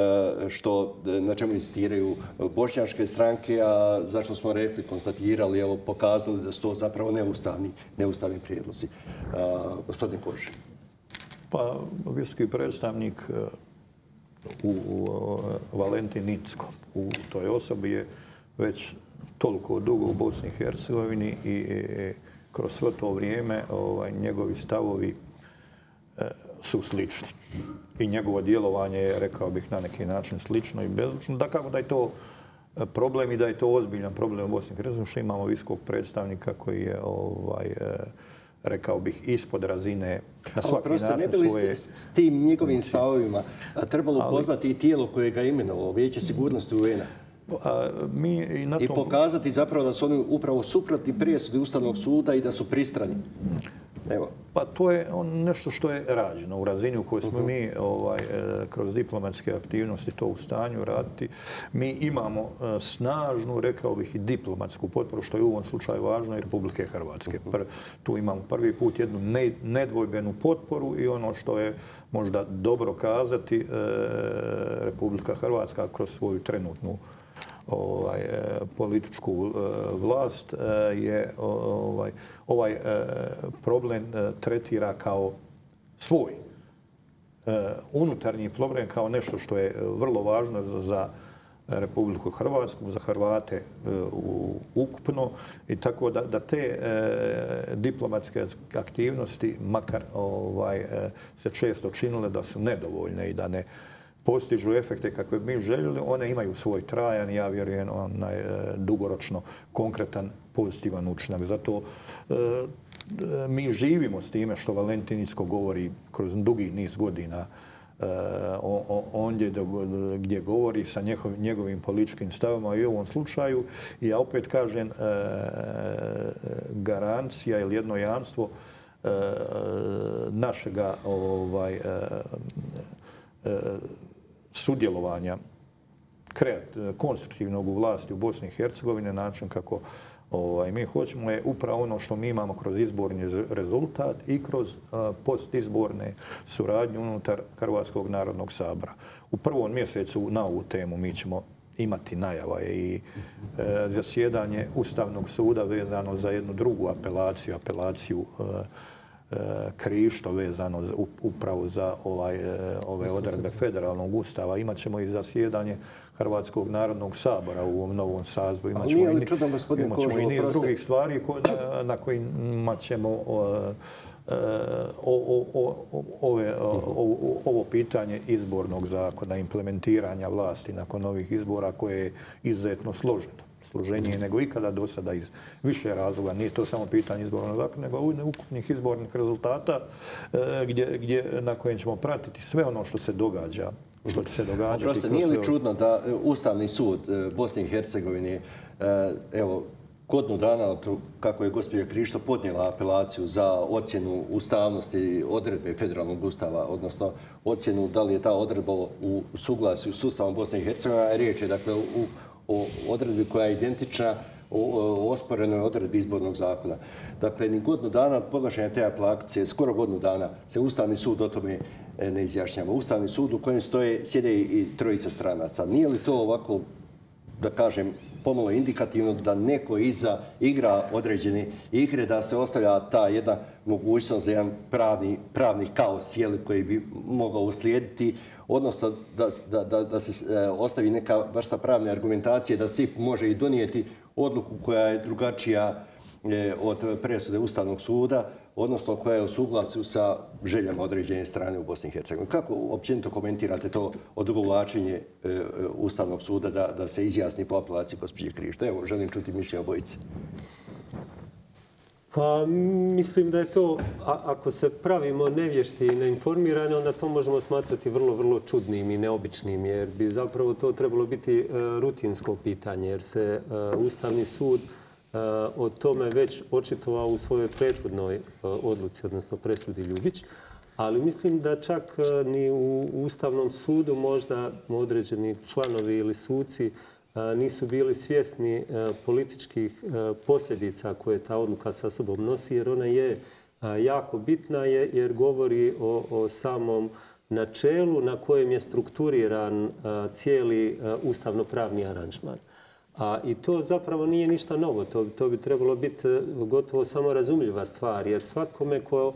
A: na čemu insistiraju bošnjačke stranke, a zašto smo rekli, konstatirali, evo pokazali da su to zapravo neustavni prijedlozi. Gospodine Kože.
B: Pa, visoki predstavnik Valentin Incko u toj osobi je već toliko dugo u Bosni i Hercegovini i kroz svo to vrijeme njegovi stavovi su slični. I njegovo djelovanje je, rekao bih, na neki način slično i bezlično. Dakako da je to problem i da je to ozbiljan problem u Bosni i Hercegovini, što imamo visokog predstavnika koji je rekao bih, ispod razine na svaki način.
A: Ne bi li ste s tim njegovim stavovima trebalo upoznati i tijelo koje ga imenovalo, Vijeće sigurnosti UN-a? I pokazati zapravo da su oni upravo suprotni presudi Ustavnog suda i da su pristrani. Evo.
B: Pa to je nešto što je rađeno u razini u kojoj smo mi kroz diplomatske aktivnosti to u stanju raditi. Mi imamo snažnu, rekao bih, i diplomatsku potporu, što je u ovom slučaju važno, i Republike Hrvatske. Tu imamo prvi put jednu nedvojbenu potporu i ono što je možda dobro kazati, Republika Hrvatska kroz svoju trenutnu političku vlast je ovaj problem tretira kao svoj unutarnji problem, kao nešto što je vrlo važno za Republiku Hrvatsku, za Hrvate ukupno, i tako da te diplomatske aktivnosti, makar se često činile da su nedovoljne i da ne postižu efekte kakve bi mi željeli, one imaju svoj trajan, ja vjerujem, dugoročno konkretan pozitivan učinak. Zato mi živimo s time što Valentin Incko govori kroz dugi niz godina ondje gdje govori sa njegovim političkim stavima i u ovom slučaju. I ja opet kažem, garancija ili jedno jamstvo našega sudjelovanja konstruktivnog u vlasti u Bosni i Hercegovini, način kako mi hoćemo, je upravo ono što mi imamo kroz izborni rezultat i kroz postizborne suradnje unutar Hrvatskog narodnog sabora. U prvom mjesecu na ovu temu mi ćemo imati najava i zasjedanje Ustavnog suda vezano za jednu drugu apelaciju Krišto vezano upravo za ove odredbe federalnog ustava. Imaćemo i zasjedanje Hrvatskog narodnog sabora u ovom novom sazivu.
A: Imaćemo
B: i niz drugih stvari na kojima ćemo ovo pitanje izbornog zakona, implementiranja vlasti nakon ovih izbora koje je izuzetno složeno. Složenije nego ikada do sada iz više razloga. Nije to samo pitanje izbornog zakona, nego ukupnih izbornih rezultata na kojem ćemo pratiti sve ono što se događa.
A: Prosto, nije li čudno da Ustavni sud Bosne i Hercegovine, evo, godinu dana od kako je gospođa Krišto podnijela apelaciju za ocjenu ustavnosti odredbe federalnog ustava, odnosno ocjenu da li je ta odredba u suglasju s Ustavom Bosne i Hercegovine, riječ je dakle o odredbi koja je identična o osporenoj odredbi izbornog zakona. Dakle, ni godinu dana od podnošenja te apelacije, skoro godinu dana, se Ustavni sud o tome ne izjašnjava. Ustavni sud u kojem sjede i trojica stranaca. Nije li to ovako, da kažem, pomalo indikativno da neko igra određene igre, da se ostavlja ta jedna mogućnost za jedan pravni kaos koji bi mogao uslijediti, odnosno da se ostavi neka vrsta pravne argumentacije da SIP može i donijeti odluku koja je drugačija od presude Ustavnog suda, odnosno koja je u suglasju sa željama određene strane u Bosni i Hercegovini. Kako općenito komentirate to odugovlačenje Ustavnog suda da se izjasni po apelaciji gospođe Krišto? Evo, želim čuti mišljenje obojice.
C: Pa mislim da je to, ako se pravimo nevješti i neinformirani, onda to možemo smatrati vrlo, vrlo čudnim i neobičnim, jer bi zapravo to trebalo biti rutinsko pitanje, jer se Ustavni sud o tome već očitovao u svojoj prethodnoj odluci, odnosno presudi Ljubić. Ali mislim da čak ni u Ustavnom sudu možda određeni članovi ili suci nisu bili svjesni političkih posljedica koje ta odluka sa sobom nosi, jer ona je jako bitna jer govori o samom načelu na kojem je strukturiran cijeli ustavno-pravni aranžman. I to zapravo nije ništa novo. To bi trebalo biti gotovo samo razumljiva stvar, jer svatkome ko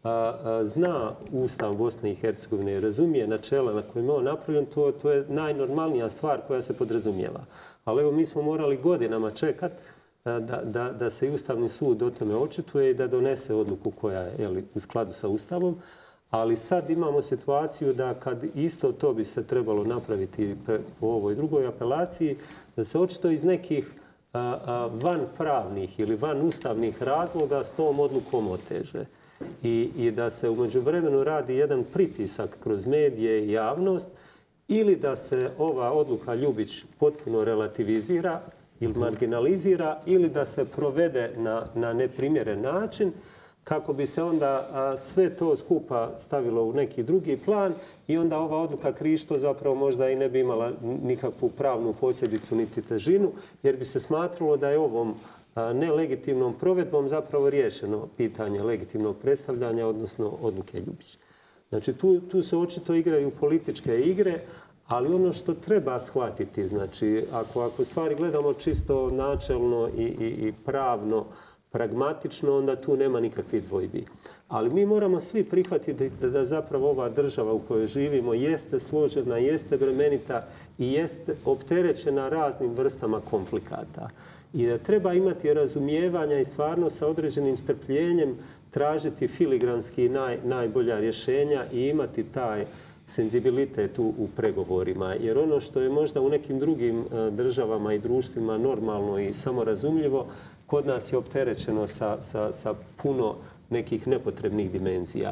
C: zna Ustav Bosne i Hercegovine i razumije načela na kojima je on napravljen, to je najnormalnija stvar koja se podrazumijeva. Ali evo, mi smo morali godinama čekati da se i Ustavni sud o tome očituje i da donese odluku koja je u skladu sa Ustavom. Ali sad imamo situaciju da kad isto to bi se trebalo napraviti po ovoj drugoj apelaciji, da se očito iz nekih van pravnih ili van ustavnih razloga s tom odlukom oteže. I da se u međuvremenu radi jedan pritisak kroz medije i javnost, ili da se ova odluka Ljubić potpuno relativizira ili marginalizira, ili da se provede na neprimjeren način, kako bi se onda sve to skupa stavilo u neki drugi plan i onda ova odluka Krišto zapravo možda i ne bi imala nikakvu pravnu posljedicu niti težinu, jer bi se smatralo da je ovom nelegitimnom provedbom zapravo riješeno pitanje legitimnog predstavljanja, odnosno odluke Ljubić. Znači, tu se očito igraju političke igre, ali ono što treba shvatiti, znači, ako stvari gledamo čisto načelno i pravno, pragmatično, onda tu nema nikakvih dvojbi. Ali mi moramo svi prihvatiti da zapravo ova država u kojoj živimo jeste složena, jeste bremenita i jeste opterećena raznim vrstama konflikata. I da treba imati razumijevanja i stvarno sa određenim strpljenjem tražiti filigranski najbolja rješenja i imati taj senzibilitet u pregovorima. Jer ono što je možda u nekim drugim državama i društvima normalno i samorazumljivo, kod nas je opterećeno sa puno nekih nepotrebnih dimenzija.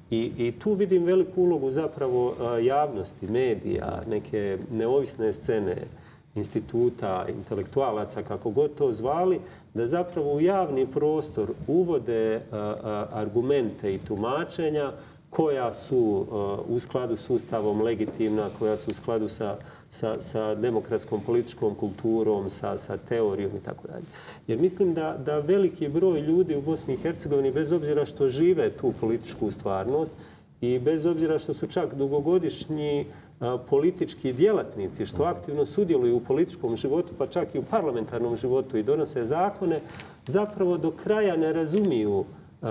C: I tu vidim veliku ulogu zapravo javnosti, medija, neke neovisne scene, instituta, intelektualaca, kako god to zvali, da zapravo u javni prostor uvode argumente i tumačenja koja su u skladu s Ustavom legitimna, koja su u skladu sa demokratskom političkom kulturom, sa teorijom i tako dalje. Jer mislim da veliki broj ljudi u Bosni i Hercegovini, bez obzira što žive tu političku stvarnost i bez obzira što su čak dugogodišnji politički djelatnici, što aktivno sudjeluju u političkom životu, pa čak i u parlamentarnom životu i donose zakone, zapravo do kraja ne razumiju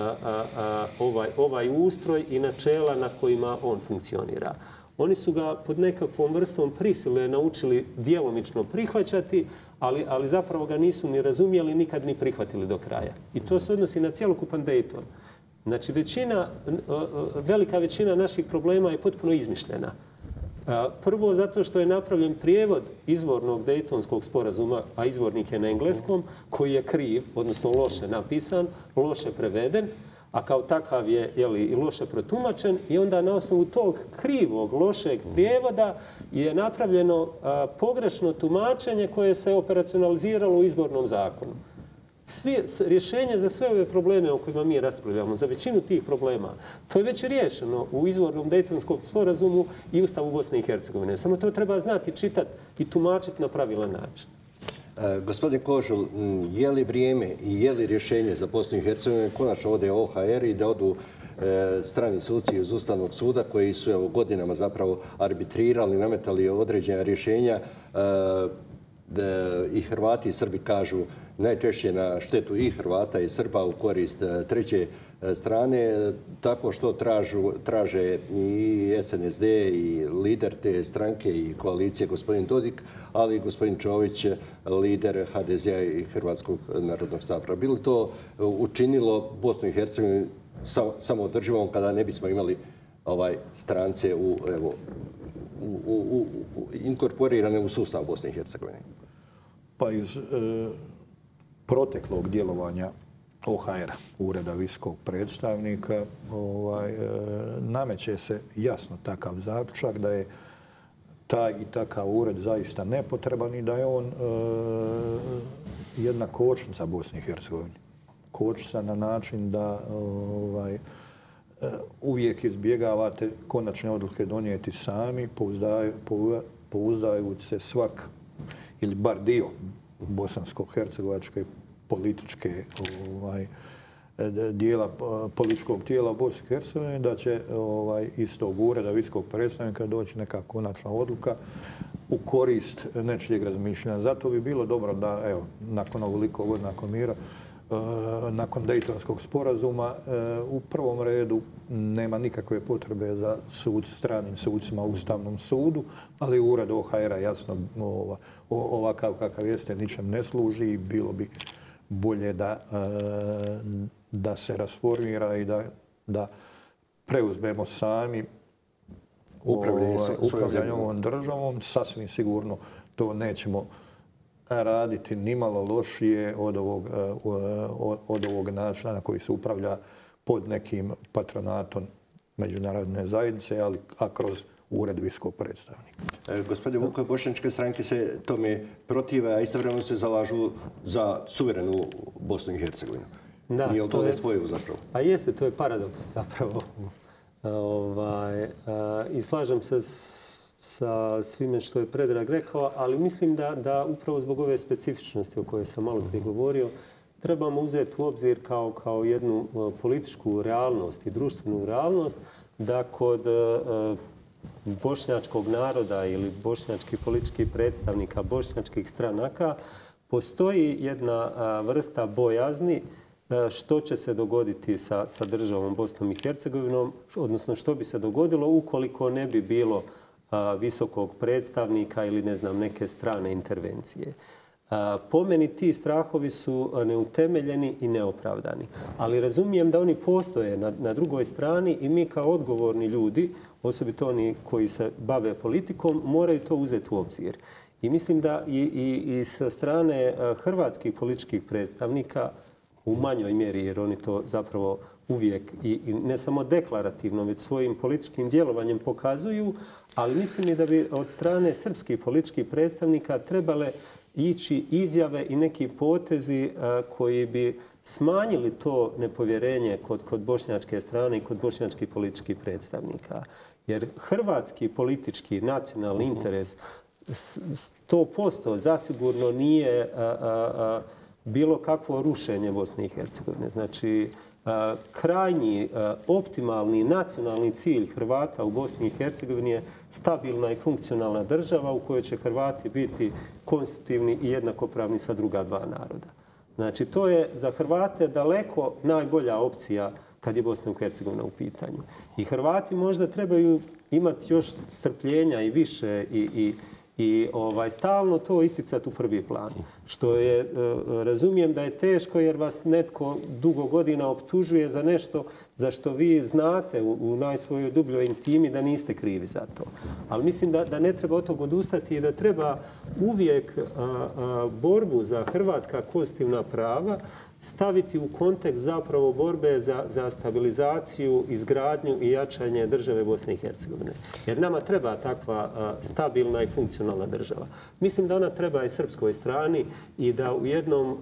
C: ovaj ustroj i načela na kojima on funkcionira. Oni su ga pod nekakvom vrstom prisile naučili djelomično prihvaćati, ali zapravo ga nisu ni razumjeli, nikad ni prihvatili do kraja. I to se odnosi na cjelokupan Dayton. Znači, velika većina naših problema je potpuno izmišljena. Prvo zato što je napravljen prijevod izvornog Dejtonskog sporazuma, a izvornik je na engleskom, koji je kriv, odnosno loše napisan, loše preveden, a kao takav je i loše protumačen. I onda na osnovu tog krivog, lošeg prijevoda je napravljeno pogrešno tumačenje koje se operacionaliziralo u izbornom zakonu. Rješenje za sve ove probleme o kojima mi raspravljamo, za većinu tih problema, to je već riješeno u izvornom Dejtonskom sporazumu i Ustavu Bosne i Hercegovine. Samo to treba znati, čitati i tumačiti na pravilan način.
A: Gospodin Kožul, je li vrijeme i je li rješenje za Bosnu i Hercegovinu konačno ode OHR i da odu strani suci iz Ustavnog suda koji su godinama zapravo arbitrirali, nametali određena rješenja i Hrvati i Srbi kažu najčešće na štetu i Hrvata i Srba u korist treće strane, tako što traže i SNSD i lider te stranke i koalicije gospodin Dodik, ali i gospodin Čović, lider HDZ-a i Hrvatskog narodnog sabora. Bi li to učinilo Bosnu i Hercegovinu samoodrživom kada ne bismo imali strance inkorporirane u sustav Bosne i Hercegovine?
B: Pa iz proteklog djelovanja OHR-a, Ureda visokog predstavnika, nameće se jasno takav zaključak da je taj i takav ured zaista nepotreban i da je on jedna kočnica Bosne i Hercegovine. Kočnica na način da uvijek izbjegavate konačne odluke donijeti sami, pouzdajući se svak ili bar dio bosansko-hercegovačke političke političkog tijela Bosne i Hercegovine, da će iz tog ureda visokog predstavnika doći neka konačna odluka u korist nečijeg razmišljanja. Zato bi bilo dobro da, evo, nakon ovoliko godina mira, nakon Dejtonskog sporazuma, u prvom redu nema nikakve potrebe za stranim sucima u Ustavnom sudu, ali ured OHR-a jasno ovakav kakav jeste ničem ne služi i bilo bi bolje da se rasformira i da preuzmemo sami upravljanje ovom državom. Sasvim sigurno to nećemo raditi nimalo lošije od ovog načina na koji se upravlja pod nekim patronatom međunarodne zajednice, a kroz ured visokog predstavnika.
A: Gospodin Vukov, bošnjačke stranke se tome protive, a istovremeno se zalažu za suverenu Bosnu i Hercegovinu. Nije to nespojivo zapravo?
C: A jeste, to je paradoks zapravo. I slažem se sa svime što je Predrag rekao, ali mislim da upravo zbog ove specifičnosti o kojoj sam malo prije govorio, trebamo uzeti u obzir kao jednu političku realnost i društvenu realnost da kod bošnjačkog naroda ili bošnjačkih političkih predstavnika, bošnjačkih stranaka, postoji jedna vrsta bojazni što će se dogoditi sa državom Bosnom i Hercegovinom, odnosno što bi se dogodilo ukoliko ne bi bilo visokog predstavnika ili neke strane intervencije. Po meni ti strahovi su neutemeljeni i neopravdani. Ali razumijem da oni postoje na drugoj strani i mi kao odgovorni ljudi, osobito oni koji se bave politikom, moraju to uzeti u obzir. I mislim da i sa strane hrvatskih političkih predstavnika u manjoj mjeri, jer oni to zapravo uvijek i ne samo deklarativno, već svojim političkim djelovanjem pokazuju, ali mislim i da bi od strane srpskih političkih predstavnika trebale ići izjave i neki potezi koji bi smanjili to nepovjerenje kod bošnjačke strane i kod bošnjačkih političkih predstavnika. Jer hrvatski politički nacionalni interes 100% zasigurno nije bilo kakvo rušenje Bosne i Hercegovine. Znači, krajnji, optimalni nacionalni cilj Hrvata u Bosni i Hercegovini je stabilna i funkcionalna država u kojoj će Hrvati biti konstitutivni i jednakopravni sa druga dva naroda. Znači, to je za Hrvate daleko najbolja opcija kad je Bosna i Hercegovina u pitanju. I Hrvati možda trebaju imati još strpljenja i više i stalno to isticati u prvi plan. Što je, razumijem da je teško jer vas netko dugo godina optužuje za nešto za što vi znate u najsvojoj dubljoj intimi da niste krivi za to. Ali mislim da ne treba od toga odustati i da treba uvijek borbu za hrvatska konstitutivna prava staviti u kontekst zapravo borbe za stabilizaciju, izgradnju i jačanje države Bosne i Hercegovine. Jer nama treba takva stabilna i funkcionalna država. Mislim da ona treba i srpskoj strani i da u jednom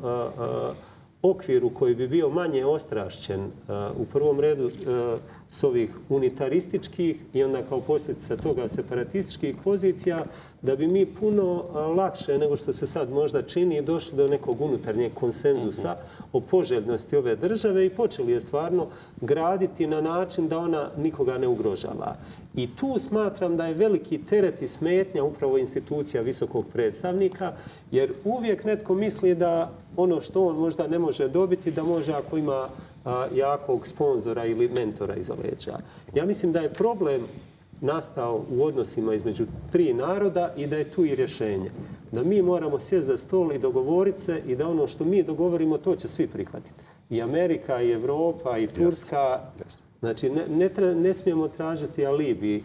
C: okviru koji bi bio manje ostrašćen u prvom redu s ovih unitarističkih i onda kao posljedica toga separatističkih pozicija, da bi mi puno lakše nego što se sad možda čini došli do nekog unutarnjeg konsenzusa o poželjnosti ove države i počeli je stvarno graditi na način da ona nikoga ne ugrožava. I tu smatram da je veliki teret i smetnja upravo institucija visokog predstavnika, jer uvijek netko misli da ono što on možda ne može dobiti, da može ako ima jakog sponzora ili mentora iza leđa. Ja mislim da je problem nastao u odnosima između tri naroda i da je tu i rješenje. Da mi moramo sjesti za stol i dogovoriti se i da ono što mi dogovorimo, to će svi prihvatiti. I Amerika, i Evropa, i Turska. Znači, ne smijemo tražiti alibi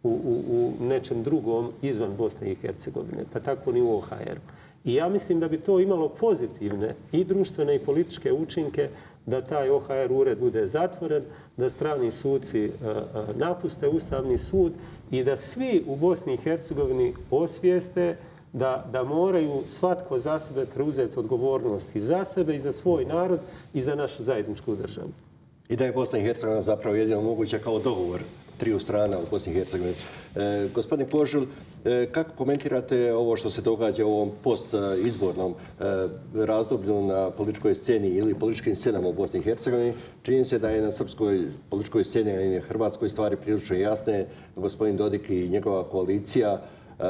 C: u nečem drugom izvan Bosne i Hercegovine, pa tako ni u OHR-u. I ja mislim da bi to imalo pozitivne i društvene i političke učinke da taj OHR ured bude zatvoren, da strani suci napuste Ustavni sud i da svi u Bosni i Hercegovini osvijeste da moraju svatko za sebe preuzeti odgovornost i za sebe i za svoj narod i za našu zajedničku državu.
A: I da je Bosna i Hercegovina zapravo jedino moguća kao dogovor triju strana u Bosni i Hercegovini. Gospodin Kožul, kako komentirate ovo što se događa u ovom postizbornom razdoblju na političkoj sceni ili političkim scenama u Bosni i Hercegovini? Čini se da je na srpskoj političkoj sceni i na hrvatskoj stvari prilično jasne. Gospodin Dodik i njegova koalicija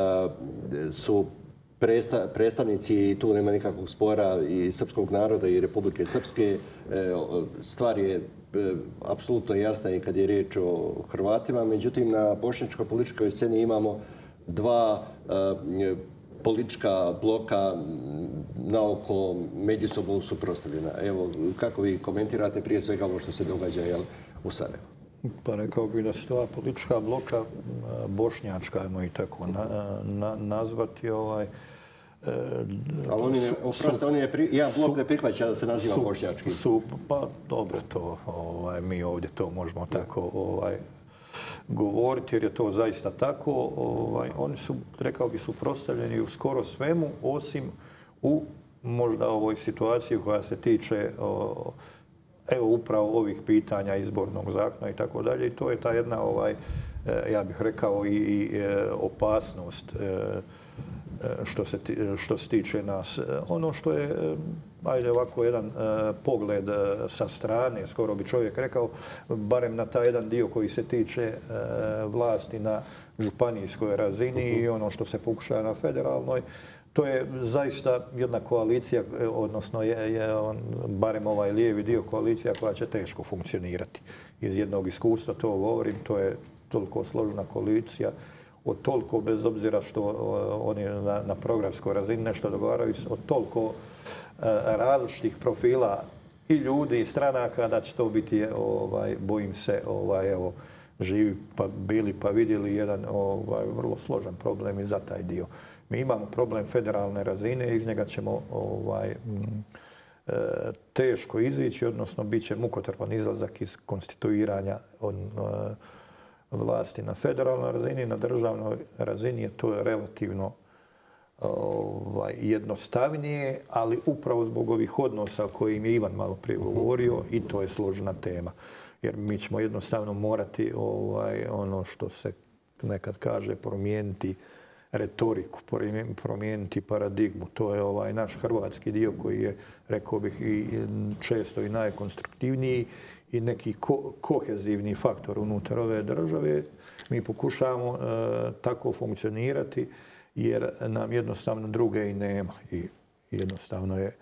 A: su predstavnici, i tu nema nikakvog spora, i srpskog naroda i Republike Srpske. Stvar je apsolutno jasna i kad je riječ o Hrvatima. Međutim, na bošnjačkoj političkoj sceni imamo dva politička bloka naoko međusobno suprotstavljena. Evo, kako vi komentirate prije svega ovo što se događa u Sarajevu?
B: Pa rekao bih da su dva politička bloka, bošnjačka, ajmo i tako nazvati,
A: ali jedan blok ne prihvaća da se naziva bošnjački.
B: Pa dobro, to mi ovdje to možemo tako govoriti jer je to zaista tako. Oni su, rekao bih, suprotstavljeni u skoro svemu, osim u možda ovoj situaciji koja se tiče evo upravo ovih pitanja izbornog zakona i tako dalje. I to je ta jedna, ja bih rekao, i opasnost što se tiče nas. Ono što je, ajde ovako, jedan pogled sa strane, skoro bi čovjek rekao, barem na taj jedan dio koji se tiče vlasti na županijskoj razini i ono što se pokušava na federalnoj, to je zaista jedna koalicija, odnosno barem ovaj lijevi dio koalicija koja će teško funkcionirati. Iz jednog iskustva to govorim, to je toliko složena koalicija, od toliko, bez obzira što oni na programskoj razini nešto dogovaraju, od toliko različitih profila i ljudi i stranaka da će to biti, bojim se, evo, živi pa bili pa vidjeli jedan vrlo složen problem i za taj dio. Mi imamo problem federalne razine, iz njega ćemo teško izići, odnosno bit će mukotrpan izlazak iz konstituiranja vlasti na federalnoj razini. Na državnoj razini je to relativno jednostavnije, ali upravo zbog ovih odnosa kojim je Ivan malo prije govorio, i to je složena tema. Jer mi ćemo jednostavno morati ono što se nekad kaže promijeniti retoriku, promijeniti paradigmu. To je naš hrvatski dio koji je, rekao bih, i često i najkonstruktivniji i neki kohezivni faktor unutar ove države. Mi pokušavamo tako funkcionirati jer nam jednostavno druge i nema. I jednostavno je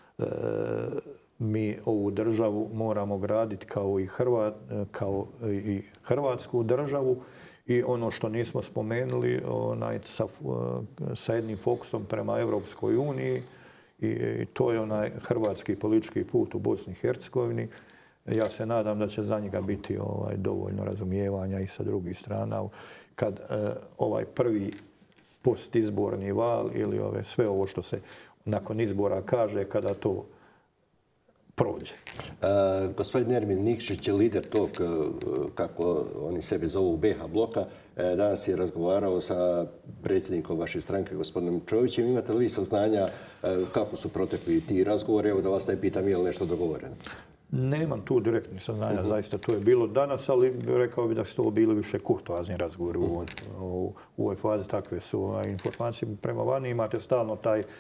B: mi ovu državu moramo graditi kao i hrvatsku državu. I ono što nismo spomenuli, sa jednim fokusom prema Evropskoj uniji, i to je onaj hrvatski politički put u Bosni i Hercegovini. Ja se nadam da će za njega biti dovoljno razumijevanja i sa drugih strana. Kad ovaj prvi postizborni val ili sve ovo što se nakon izbora kaže, kada to prođe.
A: Gospodin Nermin Nikšić je lider tog, kako oni sebe zovu, BiH bloka. Danas je razgovarao sa predsjednikom vaše stranke, gospodinom Čovićem. Imate li saznanja kako su protekli ti razgovori? Evo da vas ne pitam, je li nešto dogovoreno?
B: Nemam tu direktnih saznanja, zaista to je bilo danas, ali rekao bih da su to bili više kurtoazni razgovori u ovoj fazi. Takve su informacije prema vani. Imate stalno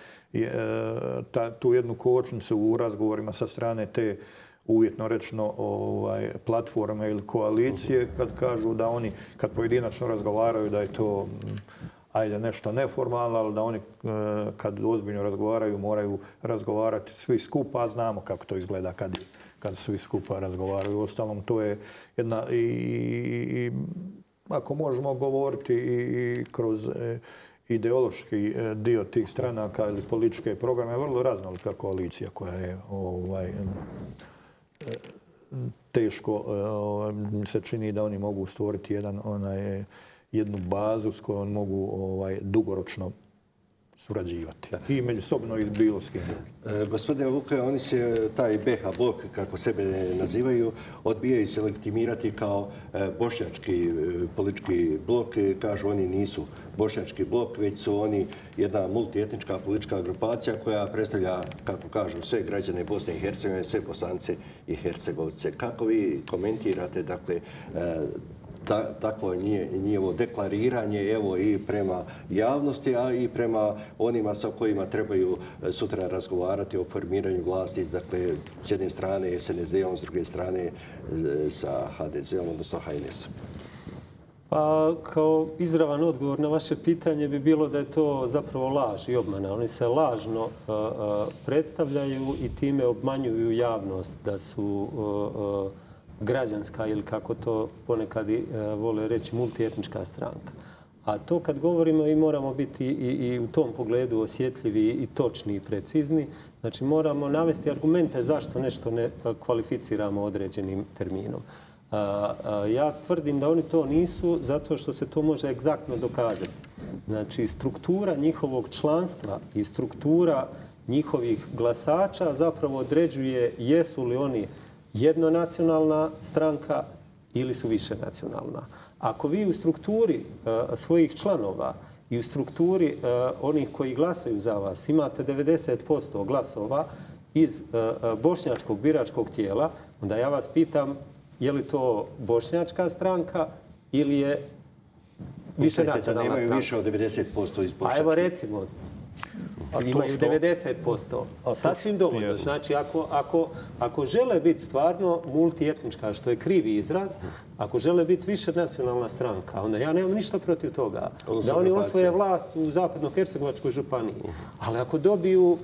B: tu jednu kočnicu u razgovorima sa strane te uvjetno rečeno platforme ili koalicije, kad kažu da oni, kad pojedinačno razgovaraju, da je to nešto neformalno, ali da oni kad ozbiljno razgovaraju moraju razgovarati svi skupa, a znamo kako to izgleda kad svi skupa razgovaraju. Uostalom, to je jedna, i ako možemo govoriti i kroz ideološki dio tih stranaka ili političke programe, vrlo raznolika koalicija koja je teško mi se čini da oni mogu stvoriti jednu bazu s kojom mogu dugoročno surađivati. I međusobno i bilo s kim drugim.
A: Gospodine Vuke, oni se, taj BiH blok, kako sebe nazivaju, odbijaju se legitimirati kao bošnjački politički blok. Kažu oni nisu bošnjački blok, već su oni jedna multietnička politička grupacija koja predstavlja, kako kažu, sve građane Bosne i Hercegovine, sve Bosance i Hercegovce. Kako vi komentirate, dakle, takvo njihovo deklariranje, evo, i prema javnosti, a i prema onima sa kojima trebaju sutra razgovarati o formiranju vlasti, dakle, s jedne strane SNSD-om, s druge strane sa HDZ-om, odnosno HNS-om?
C: Pa, kao izravan odgovor na vaše pitanje bi bilo da je to zapravo laž i obmana. Oni se lažno predstavljaju i time obmanjuju javnost da su građanska ili, kako to ponekad vole reći, multietnička stranka. A to kad govorimo, i moramo biti i u tom pogledu osjetljivi i točni i precizni. Znači, moramo navesti argumente zašto nešto ne kvalificiramo određenim terminom. Ja tvrdim da oni to nisu zato što se to može egzaktno dokazati. Znači, struktura njihovog članstva i struktura njihovih glasača zapravo određuje jesu li oni jednonacionalna stranka ili su višenacionalna. Ako vi u strukturi svojih članova i u strukturi onih koji glasaju za vas imate 90% glasova iz bošnjačkog biračkog tijela, onda ja vas pitam je li to bošnjačka stranka ili je višenacionalna stranka?
A: Nemaju više od 90% iz bošnjačke.
C: A evo recimo, imaju 90%. Sasvim dovoljno. Znači, ako žele biti stvarno multietnička, što je krivi izraz, ako žele biti više nacionalna stranka, onda ja nemam ništa protiv toga. Da oni osvoje vlast u Zapadno-Hercegovačkoj županiji. Ali ako dobiju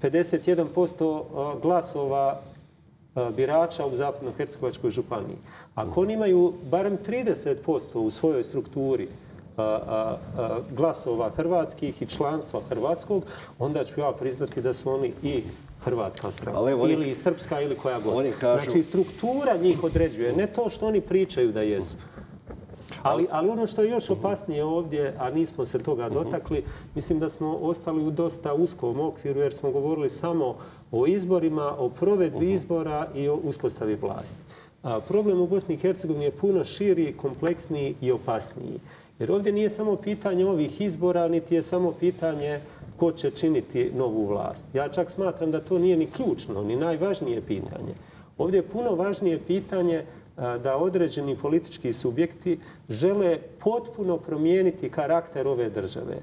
C: 51% glasova birača u Zapadno-Hercegovačkoj županiji, ako oni imaju barem 30% u svojoj strukturi glasova hrvatskih i članstva hrvatskog, onda ću ja priznati da su oni i hrvatska stranka. Ili srpska ili koja god. Znači, struktura njih određuje, ne to što oni pričaju da jesu. Ali ono što je još opasnije ovdje, a nismo se toga dotakli, mislim da smo ostali u dosta uskom okviru jer smo govorili samo o izborima, o provedbi izbora i o uspostavi vlasti. Problem u Bosni i Hercegovini je puno širi, kompleksniji i opasniji. Jer ovdje nije samo pitanje ovih izbora, niti je samo pitanje ko će činiti novu vlast. Ja čak smatram da to nije ni ključno, ni najvažnije pitanje. Ovdje je puno važnije pitanje da određeni politički subjekti žele potpuno promijeniti karakter ove države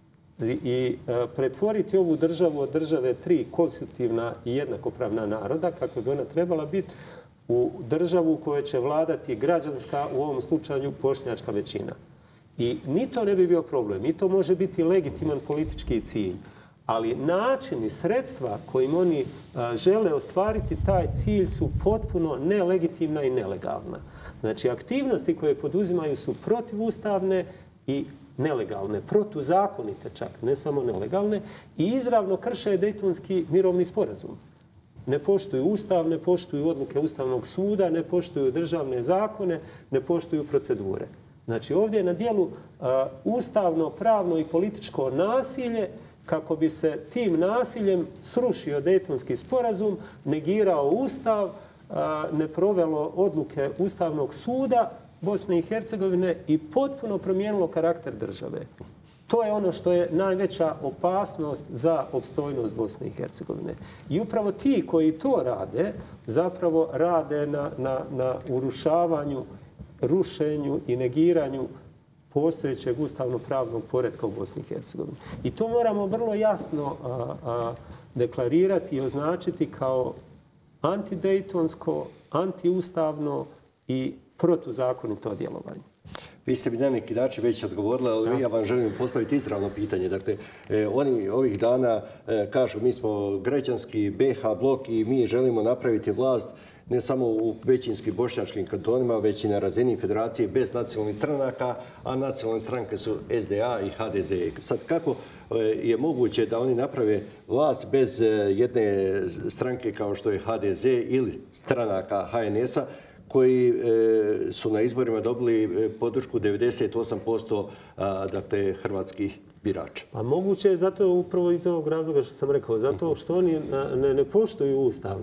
C: i pretvoriti ovu državu od države 3 konstitutivna i jednakopravna naroda, kako bi ona trebala biti, u državu u kojoj će vladati građanska, u ovom slučaju bošnjačka većina. I ni to ne bi bio problem, i to može biti legitiman politički cilj. Ali način i sredstva kojim oni žele ostvariti taj cilj su potpuno nelegitimna i nelegalna. Znači, aktivnosti koje poduzimaju su protivustavne i nelegalne, protuzakonite čak, ne samo nelegalne, i izravno krše Dejtonski mirovni sporazum. Ne poštuju ustav, ne poštuju odluke Ustavnog suda, ne poštuju državne zakone, ne poštuju procedure. Znači, ovdje je na dijelu ustavno, pravno i političko nasilje kako bi se tim nasiljem srušio Dejtonski sporazum, negirao ustav, ne provelo odluke Ustavnog suda Bosne i Hercegovine i potpuno promijenilo karakter države. To je ono što je najveća opasnost za opstojnost Bosne i Hercegovine. I upravo ti koji to rade, zapravo rade na urušavanju, rušenju i negiranju postojećeg ustavno-pravnog poretka u Bosni i Hercegovini. I to moramo vrlo jasno deklarirati i označiti kao antidejtonsko, antiustavno i protuzakonito djelovanje.
A: Vi ste mi na neki način već odgovorili, ali ja vam želim postaviti izravno pitanje. Dakle, oni ovih dana kažu mi smo građanski BiH blok i mi želimo napraviti vlast ne samo u većinskim bošnjačkim kantonima, već i na razini federacije bez nacionalnih stranaka, a nacionalne stranke su SDA i HDZ. Sad, kako je moguće da oni naprave vlast bez jedne stranke kao što je HDZ ili stranaka HNS-a, koji su na izborima dobili podršku 98% dakle, hrvatskih birača?
C: Pa moguće je zato upravo iz ovog razloga što sam rekao, zato što oni ne poštuju ustav.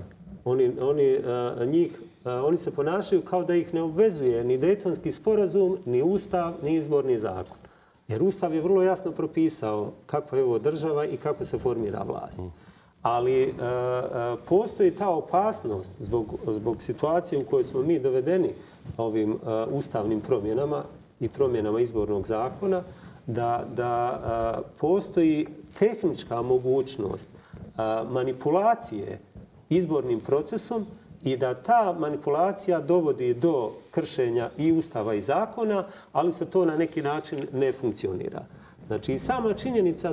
C: Oni se ponašaju kao da ih ne obvezuje ni Dejtonski sporazum, ni ustav, ni izborni zakon. Jer ustav je vrlo jasno propisao kakva je ovo država i kako se formira vlast. Ali postoji ta opasnost zbog situacije u kojoj smo mi dovedeni ovim ustavnim promjenama i promjenama izbornog zakona, da postoji tehnička mogućnost manipulacije izbornim procesom i da ta manipulacija dovodi do kršenja i ustava i zakona, ali se to na neki način ne funkcionira. Znači, i sama činjenica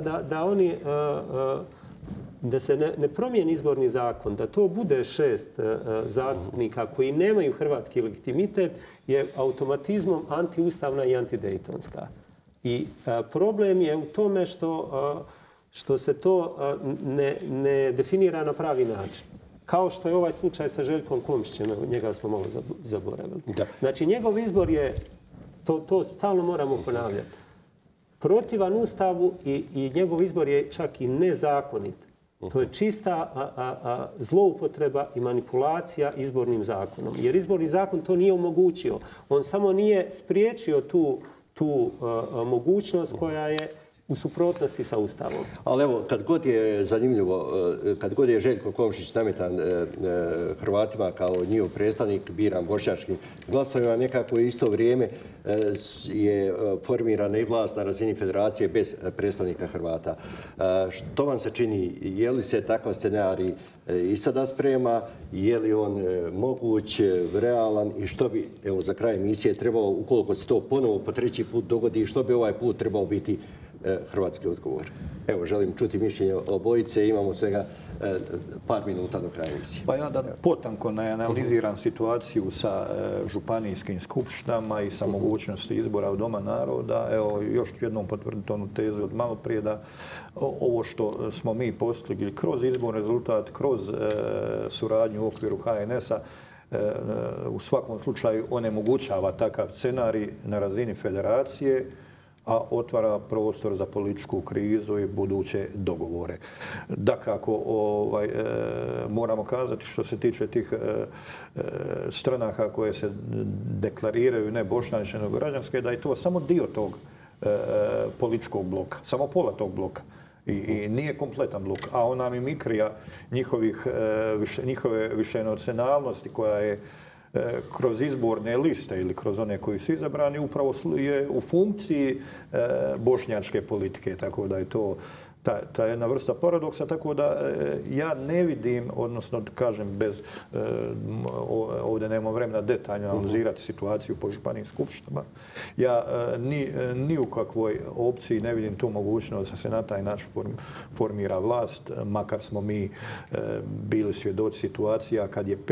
C: da se ne promijeni izborni zakon, da to bude 6 zastupnika koji nemaju hrvatski legitimitet, je automatizmom antiustavna i antidejtonska. I problem je u tome što se to ne definira na pravi način. Kao što je ovaj slučaj sa Željkom Komšićem, njega smo malo zaboravili. Znači, njegov izbor je, to stalno moramo ponavljati, protivan ustavu i njegov izbor je čak i nezakonit. To je čista zloupotreba i manipulacija izbornim zakonom. Jer izborni zakon to nije omogućio. On samo nije spriječio tu mogućnost koja je u suprotnosti sa Ustavom.
A: Ali evo, kad god je zanimljivo, kad god je Željko Komšić nametan Hrvatima kao njihov predstavnik, biran bošnjačkim glasovima, nekako u isto vrijeme je formirana i vlast na razini federacije bez predstavnika Hrvata. Što vam se čini? Je li se takav scenarij i sada sprema? Je li on moguć, realan i što bi, evo za kraj emisije, trebalo, ukoliko se to ponovo po 3. put dogodi, što bi ovaj put trebao biti hrvatski odgovor? Evo, želim čuti mišljenje obojice. Imamo svega par minuta do kraja emisije.
B: Pa ja da potanko ne analiziram situaciju sa županijskim skupštinama i sa mogućnosti izbora u Doma naroda. Evo, još jednom potvrditi onu tezu od malo prije da ovo što smo mi postigli kroz izborni rezultat, kroz suradnju u okviru HNS-a, u svakom slučaju onemogućava takav scenarij na razini federacije, a otvara prostor za političku krizu i buduće dogovore. Dakako, moramo kazati što se tiče tih stranaka koje se deklariraju nebošnjačke nego građanske, da je to samo dio tog političkog bloka, samo pola tog bloka. I nije kompletan blok. A ona mimikrija njihove višenacionalnosti koja je kroz izborne liste ili kroz one koji su izabrani upravo je u funkciji bošnjačke politike. Tako da je to ta jedna vrsta paradoksa. Tako da ja ne vidim, odnosno kažem bez, ovdje nemamo vremena detaljno analizirati situaciju po županijskim skupštinama, ja ni u kakvoj opciji ne vidim tu mogućnost da se na taj način formira vlast, makar smo mi bili svjedoci situacija kad je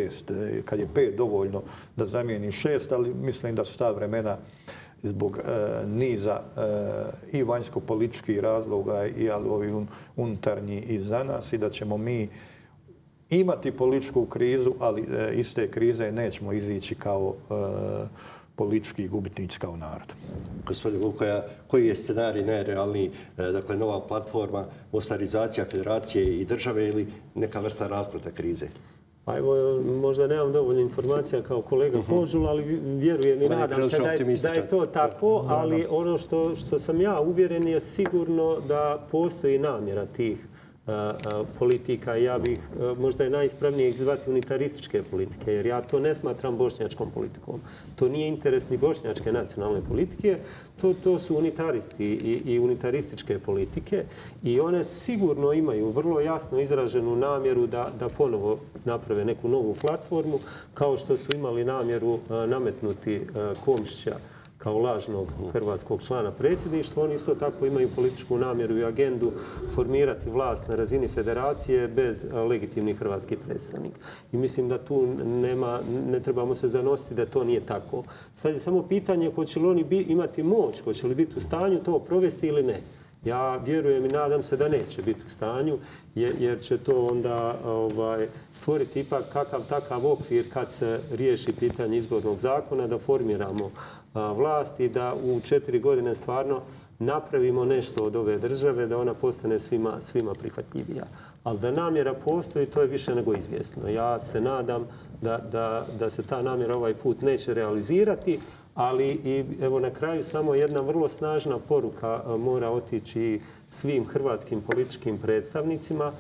B: 5 dovoljno da zamijeni 6, ali mislim da su ta vremena zbog niza i vanjsko-političkih razloga i ovi unutarnji iza nas i da ćemo mi imati političku krizu, ali iz te krize nećemo izići kao politički gubitnici kao narod.
A: Gospodin Vukoja, koji je scenarij najrealniji? Dakle, nova platforma, mostarizacija federacije i države ili neka vrsta raspleta krize?
C: Pa evo, možda nemam dovoljno informacija kao kolega Požul, ali vjerujem i nadam se da je to tako, ali ono što sam ja uvjeren je sigurno da postoji namjera tih politika. Ja bih, možda je najispravnije ih zvati unitarističke politike, jer ja to ne smatram bošnjačkom politikom. To nije interes ni bošnjačke nacionalne politike, to su unitaristi i unitarističke politike i one sigurno imaju vrlo jasno izraženu namjeru da ponovo naprave neku novu platformu, kao što su imali namjeru nametnuti Komšića kao lažnog hrvatskog člana predsjedništva. Oni isto tako imaju političku namjeru i agendu formirati vlast na razini federacije bez legitimnih hrvatskih predstavnika. I mislim da tu ne trebamo se zanositi da to nije tako. Sad je samo pitanje hoće li oni imati moć, hoće li biti u stanju to provesti ili ne. Ja vjerujem i nadam se da neće biti u stanju, jer će to onda stvoriti ipak kakav takav okvir kad se riješi pitanje izbornog zakona, da formiramo vlast i da u 4 godine stvarno napravimo nešto od ove države, da ona postane svima prihvatljivija. Ali da namjera postoji, to je više nego izvjesno. Ja se nadam da se ta namjera ovaj put neće realizirati, ali i evo na kraju samo jedna vrlo snažna poruka mora otići svim hrvatskim političkim predstavnicima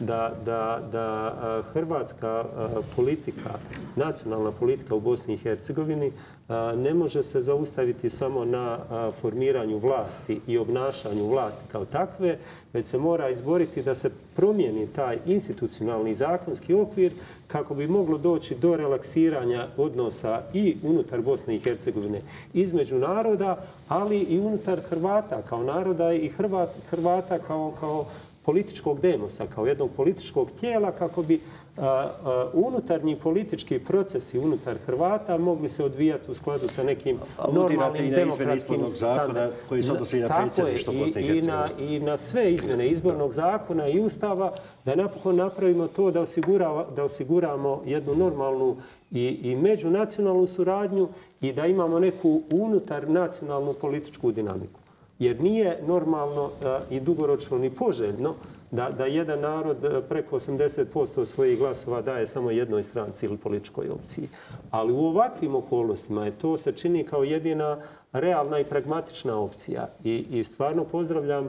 C: da hrvatska politika, nacionalna politika u Bosni i Hercegovini ne može se zaustaviti samo na formiranju vlasti i obnašanju vlasti kao takve, već se mora izboriti da se promijeni taj institucionalni zakonski okvir kako bi moglo doći do relaksiranja odnosa i unutar Bosne i Hercegovine između naroda, ali i unutar Hrvata kao naroda i Hrvata kao političkog demosa, kao jednog političkog tijela, kako bi unutarnji politički procesi unutar Hrvata mogli se odvijati u skladu sa nekim normalnim demokratskim
A: zakona koji se odnosi na predsjedništvo Bosne i Hercegovine.
C: I na sve izmjene izbornog zakona i ustava, da napokon napravimo to da osiguramo jednu normalnu i međunacionalnu suradnju i da imamo neku unutar nacionalnu političku dinamiku. Jer nije normalno i dugoročno ni poželjno da jedan narod preko 80% svojih glasova daje samo jednoj stranci ili političkoj opciji. Ali u ovakvim okolnostima to se čini kao jedina realna i pragmatična opcija. I stvarno pozdravljam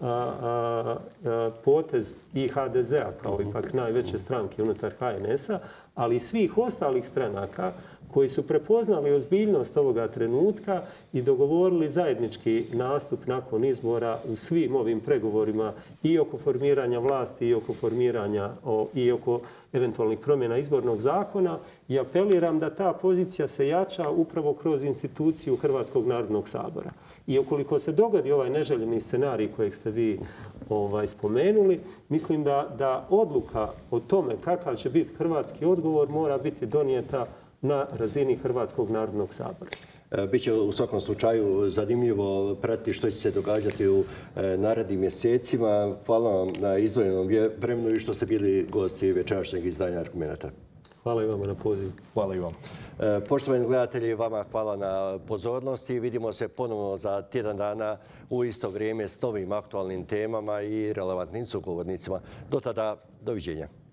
C: potez i HDZ-a kao ipak najveće stranke unutar HNS-a, ali i svih ostalih stranaka koji su prepoznali ozbiljnost ovoga trenutka i dogovorili zajednički nastup nakon izbora u svim ovim pregovorima i oko formiranja vlasti i oko formiranja i oko eventualnih promjena izbornog zakona i apeliram da ta pozicija se jača upravo kroz instituciju Hrvatskog narodnog sabora. I ukoliko se dogodi ovaj neželjeni scenarij kojeg ste vi spomenuli, mislim da odluka o tome kakav će biti hrvatski odgovor mora biti donijeta na razini Hrvatskog narodnog sabora.
A: Biće u svakom slučaju zanimljivo pratiti što će se događati u narednim mjesecima. Hvala vam na izdvojenom vremenu i što ste bili gosti večerašnjeg izdanja Argumenata.
C: Hvala i vama na pozivu.
B: Hvala i vam.
A: Poštovani gledatelji, vama hvala na pozornosti. Vidimo se ponovno za tjedan dana u isto vrijeme s novim aktualnim temama i relevantnim sugovornicima. Do tada, doviđenja.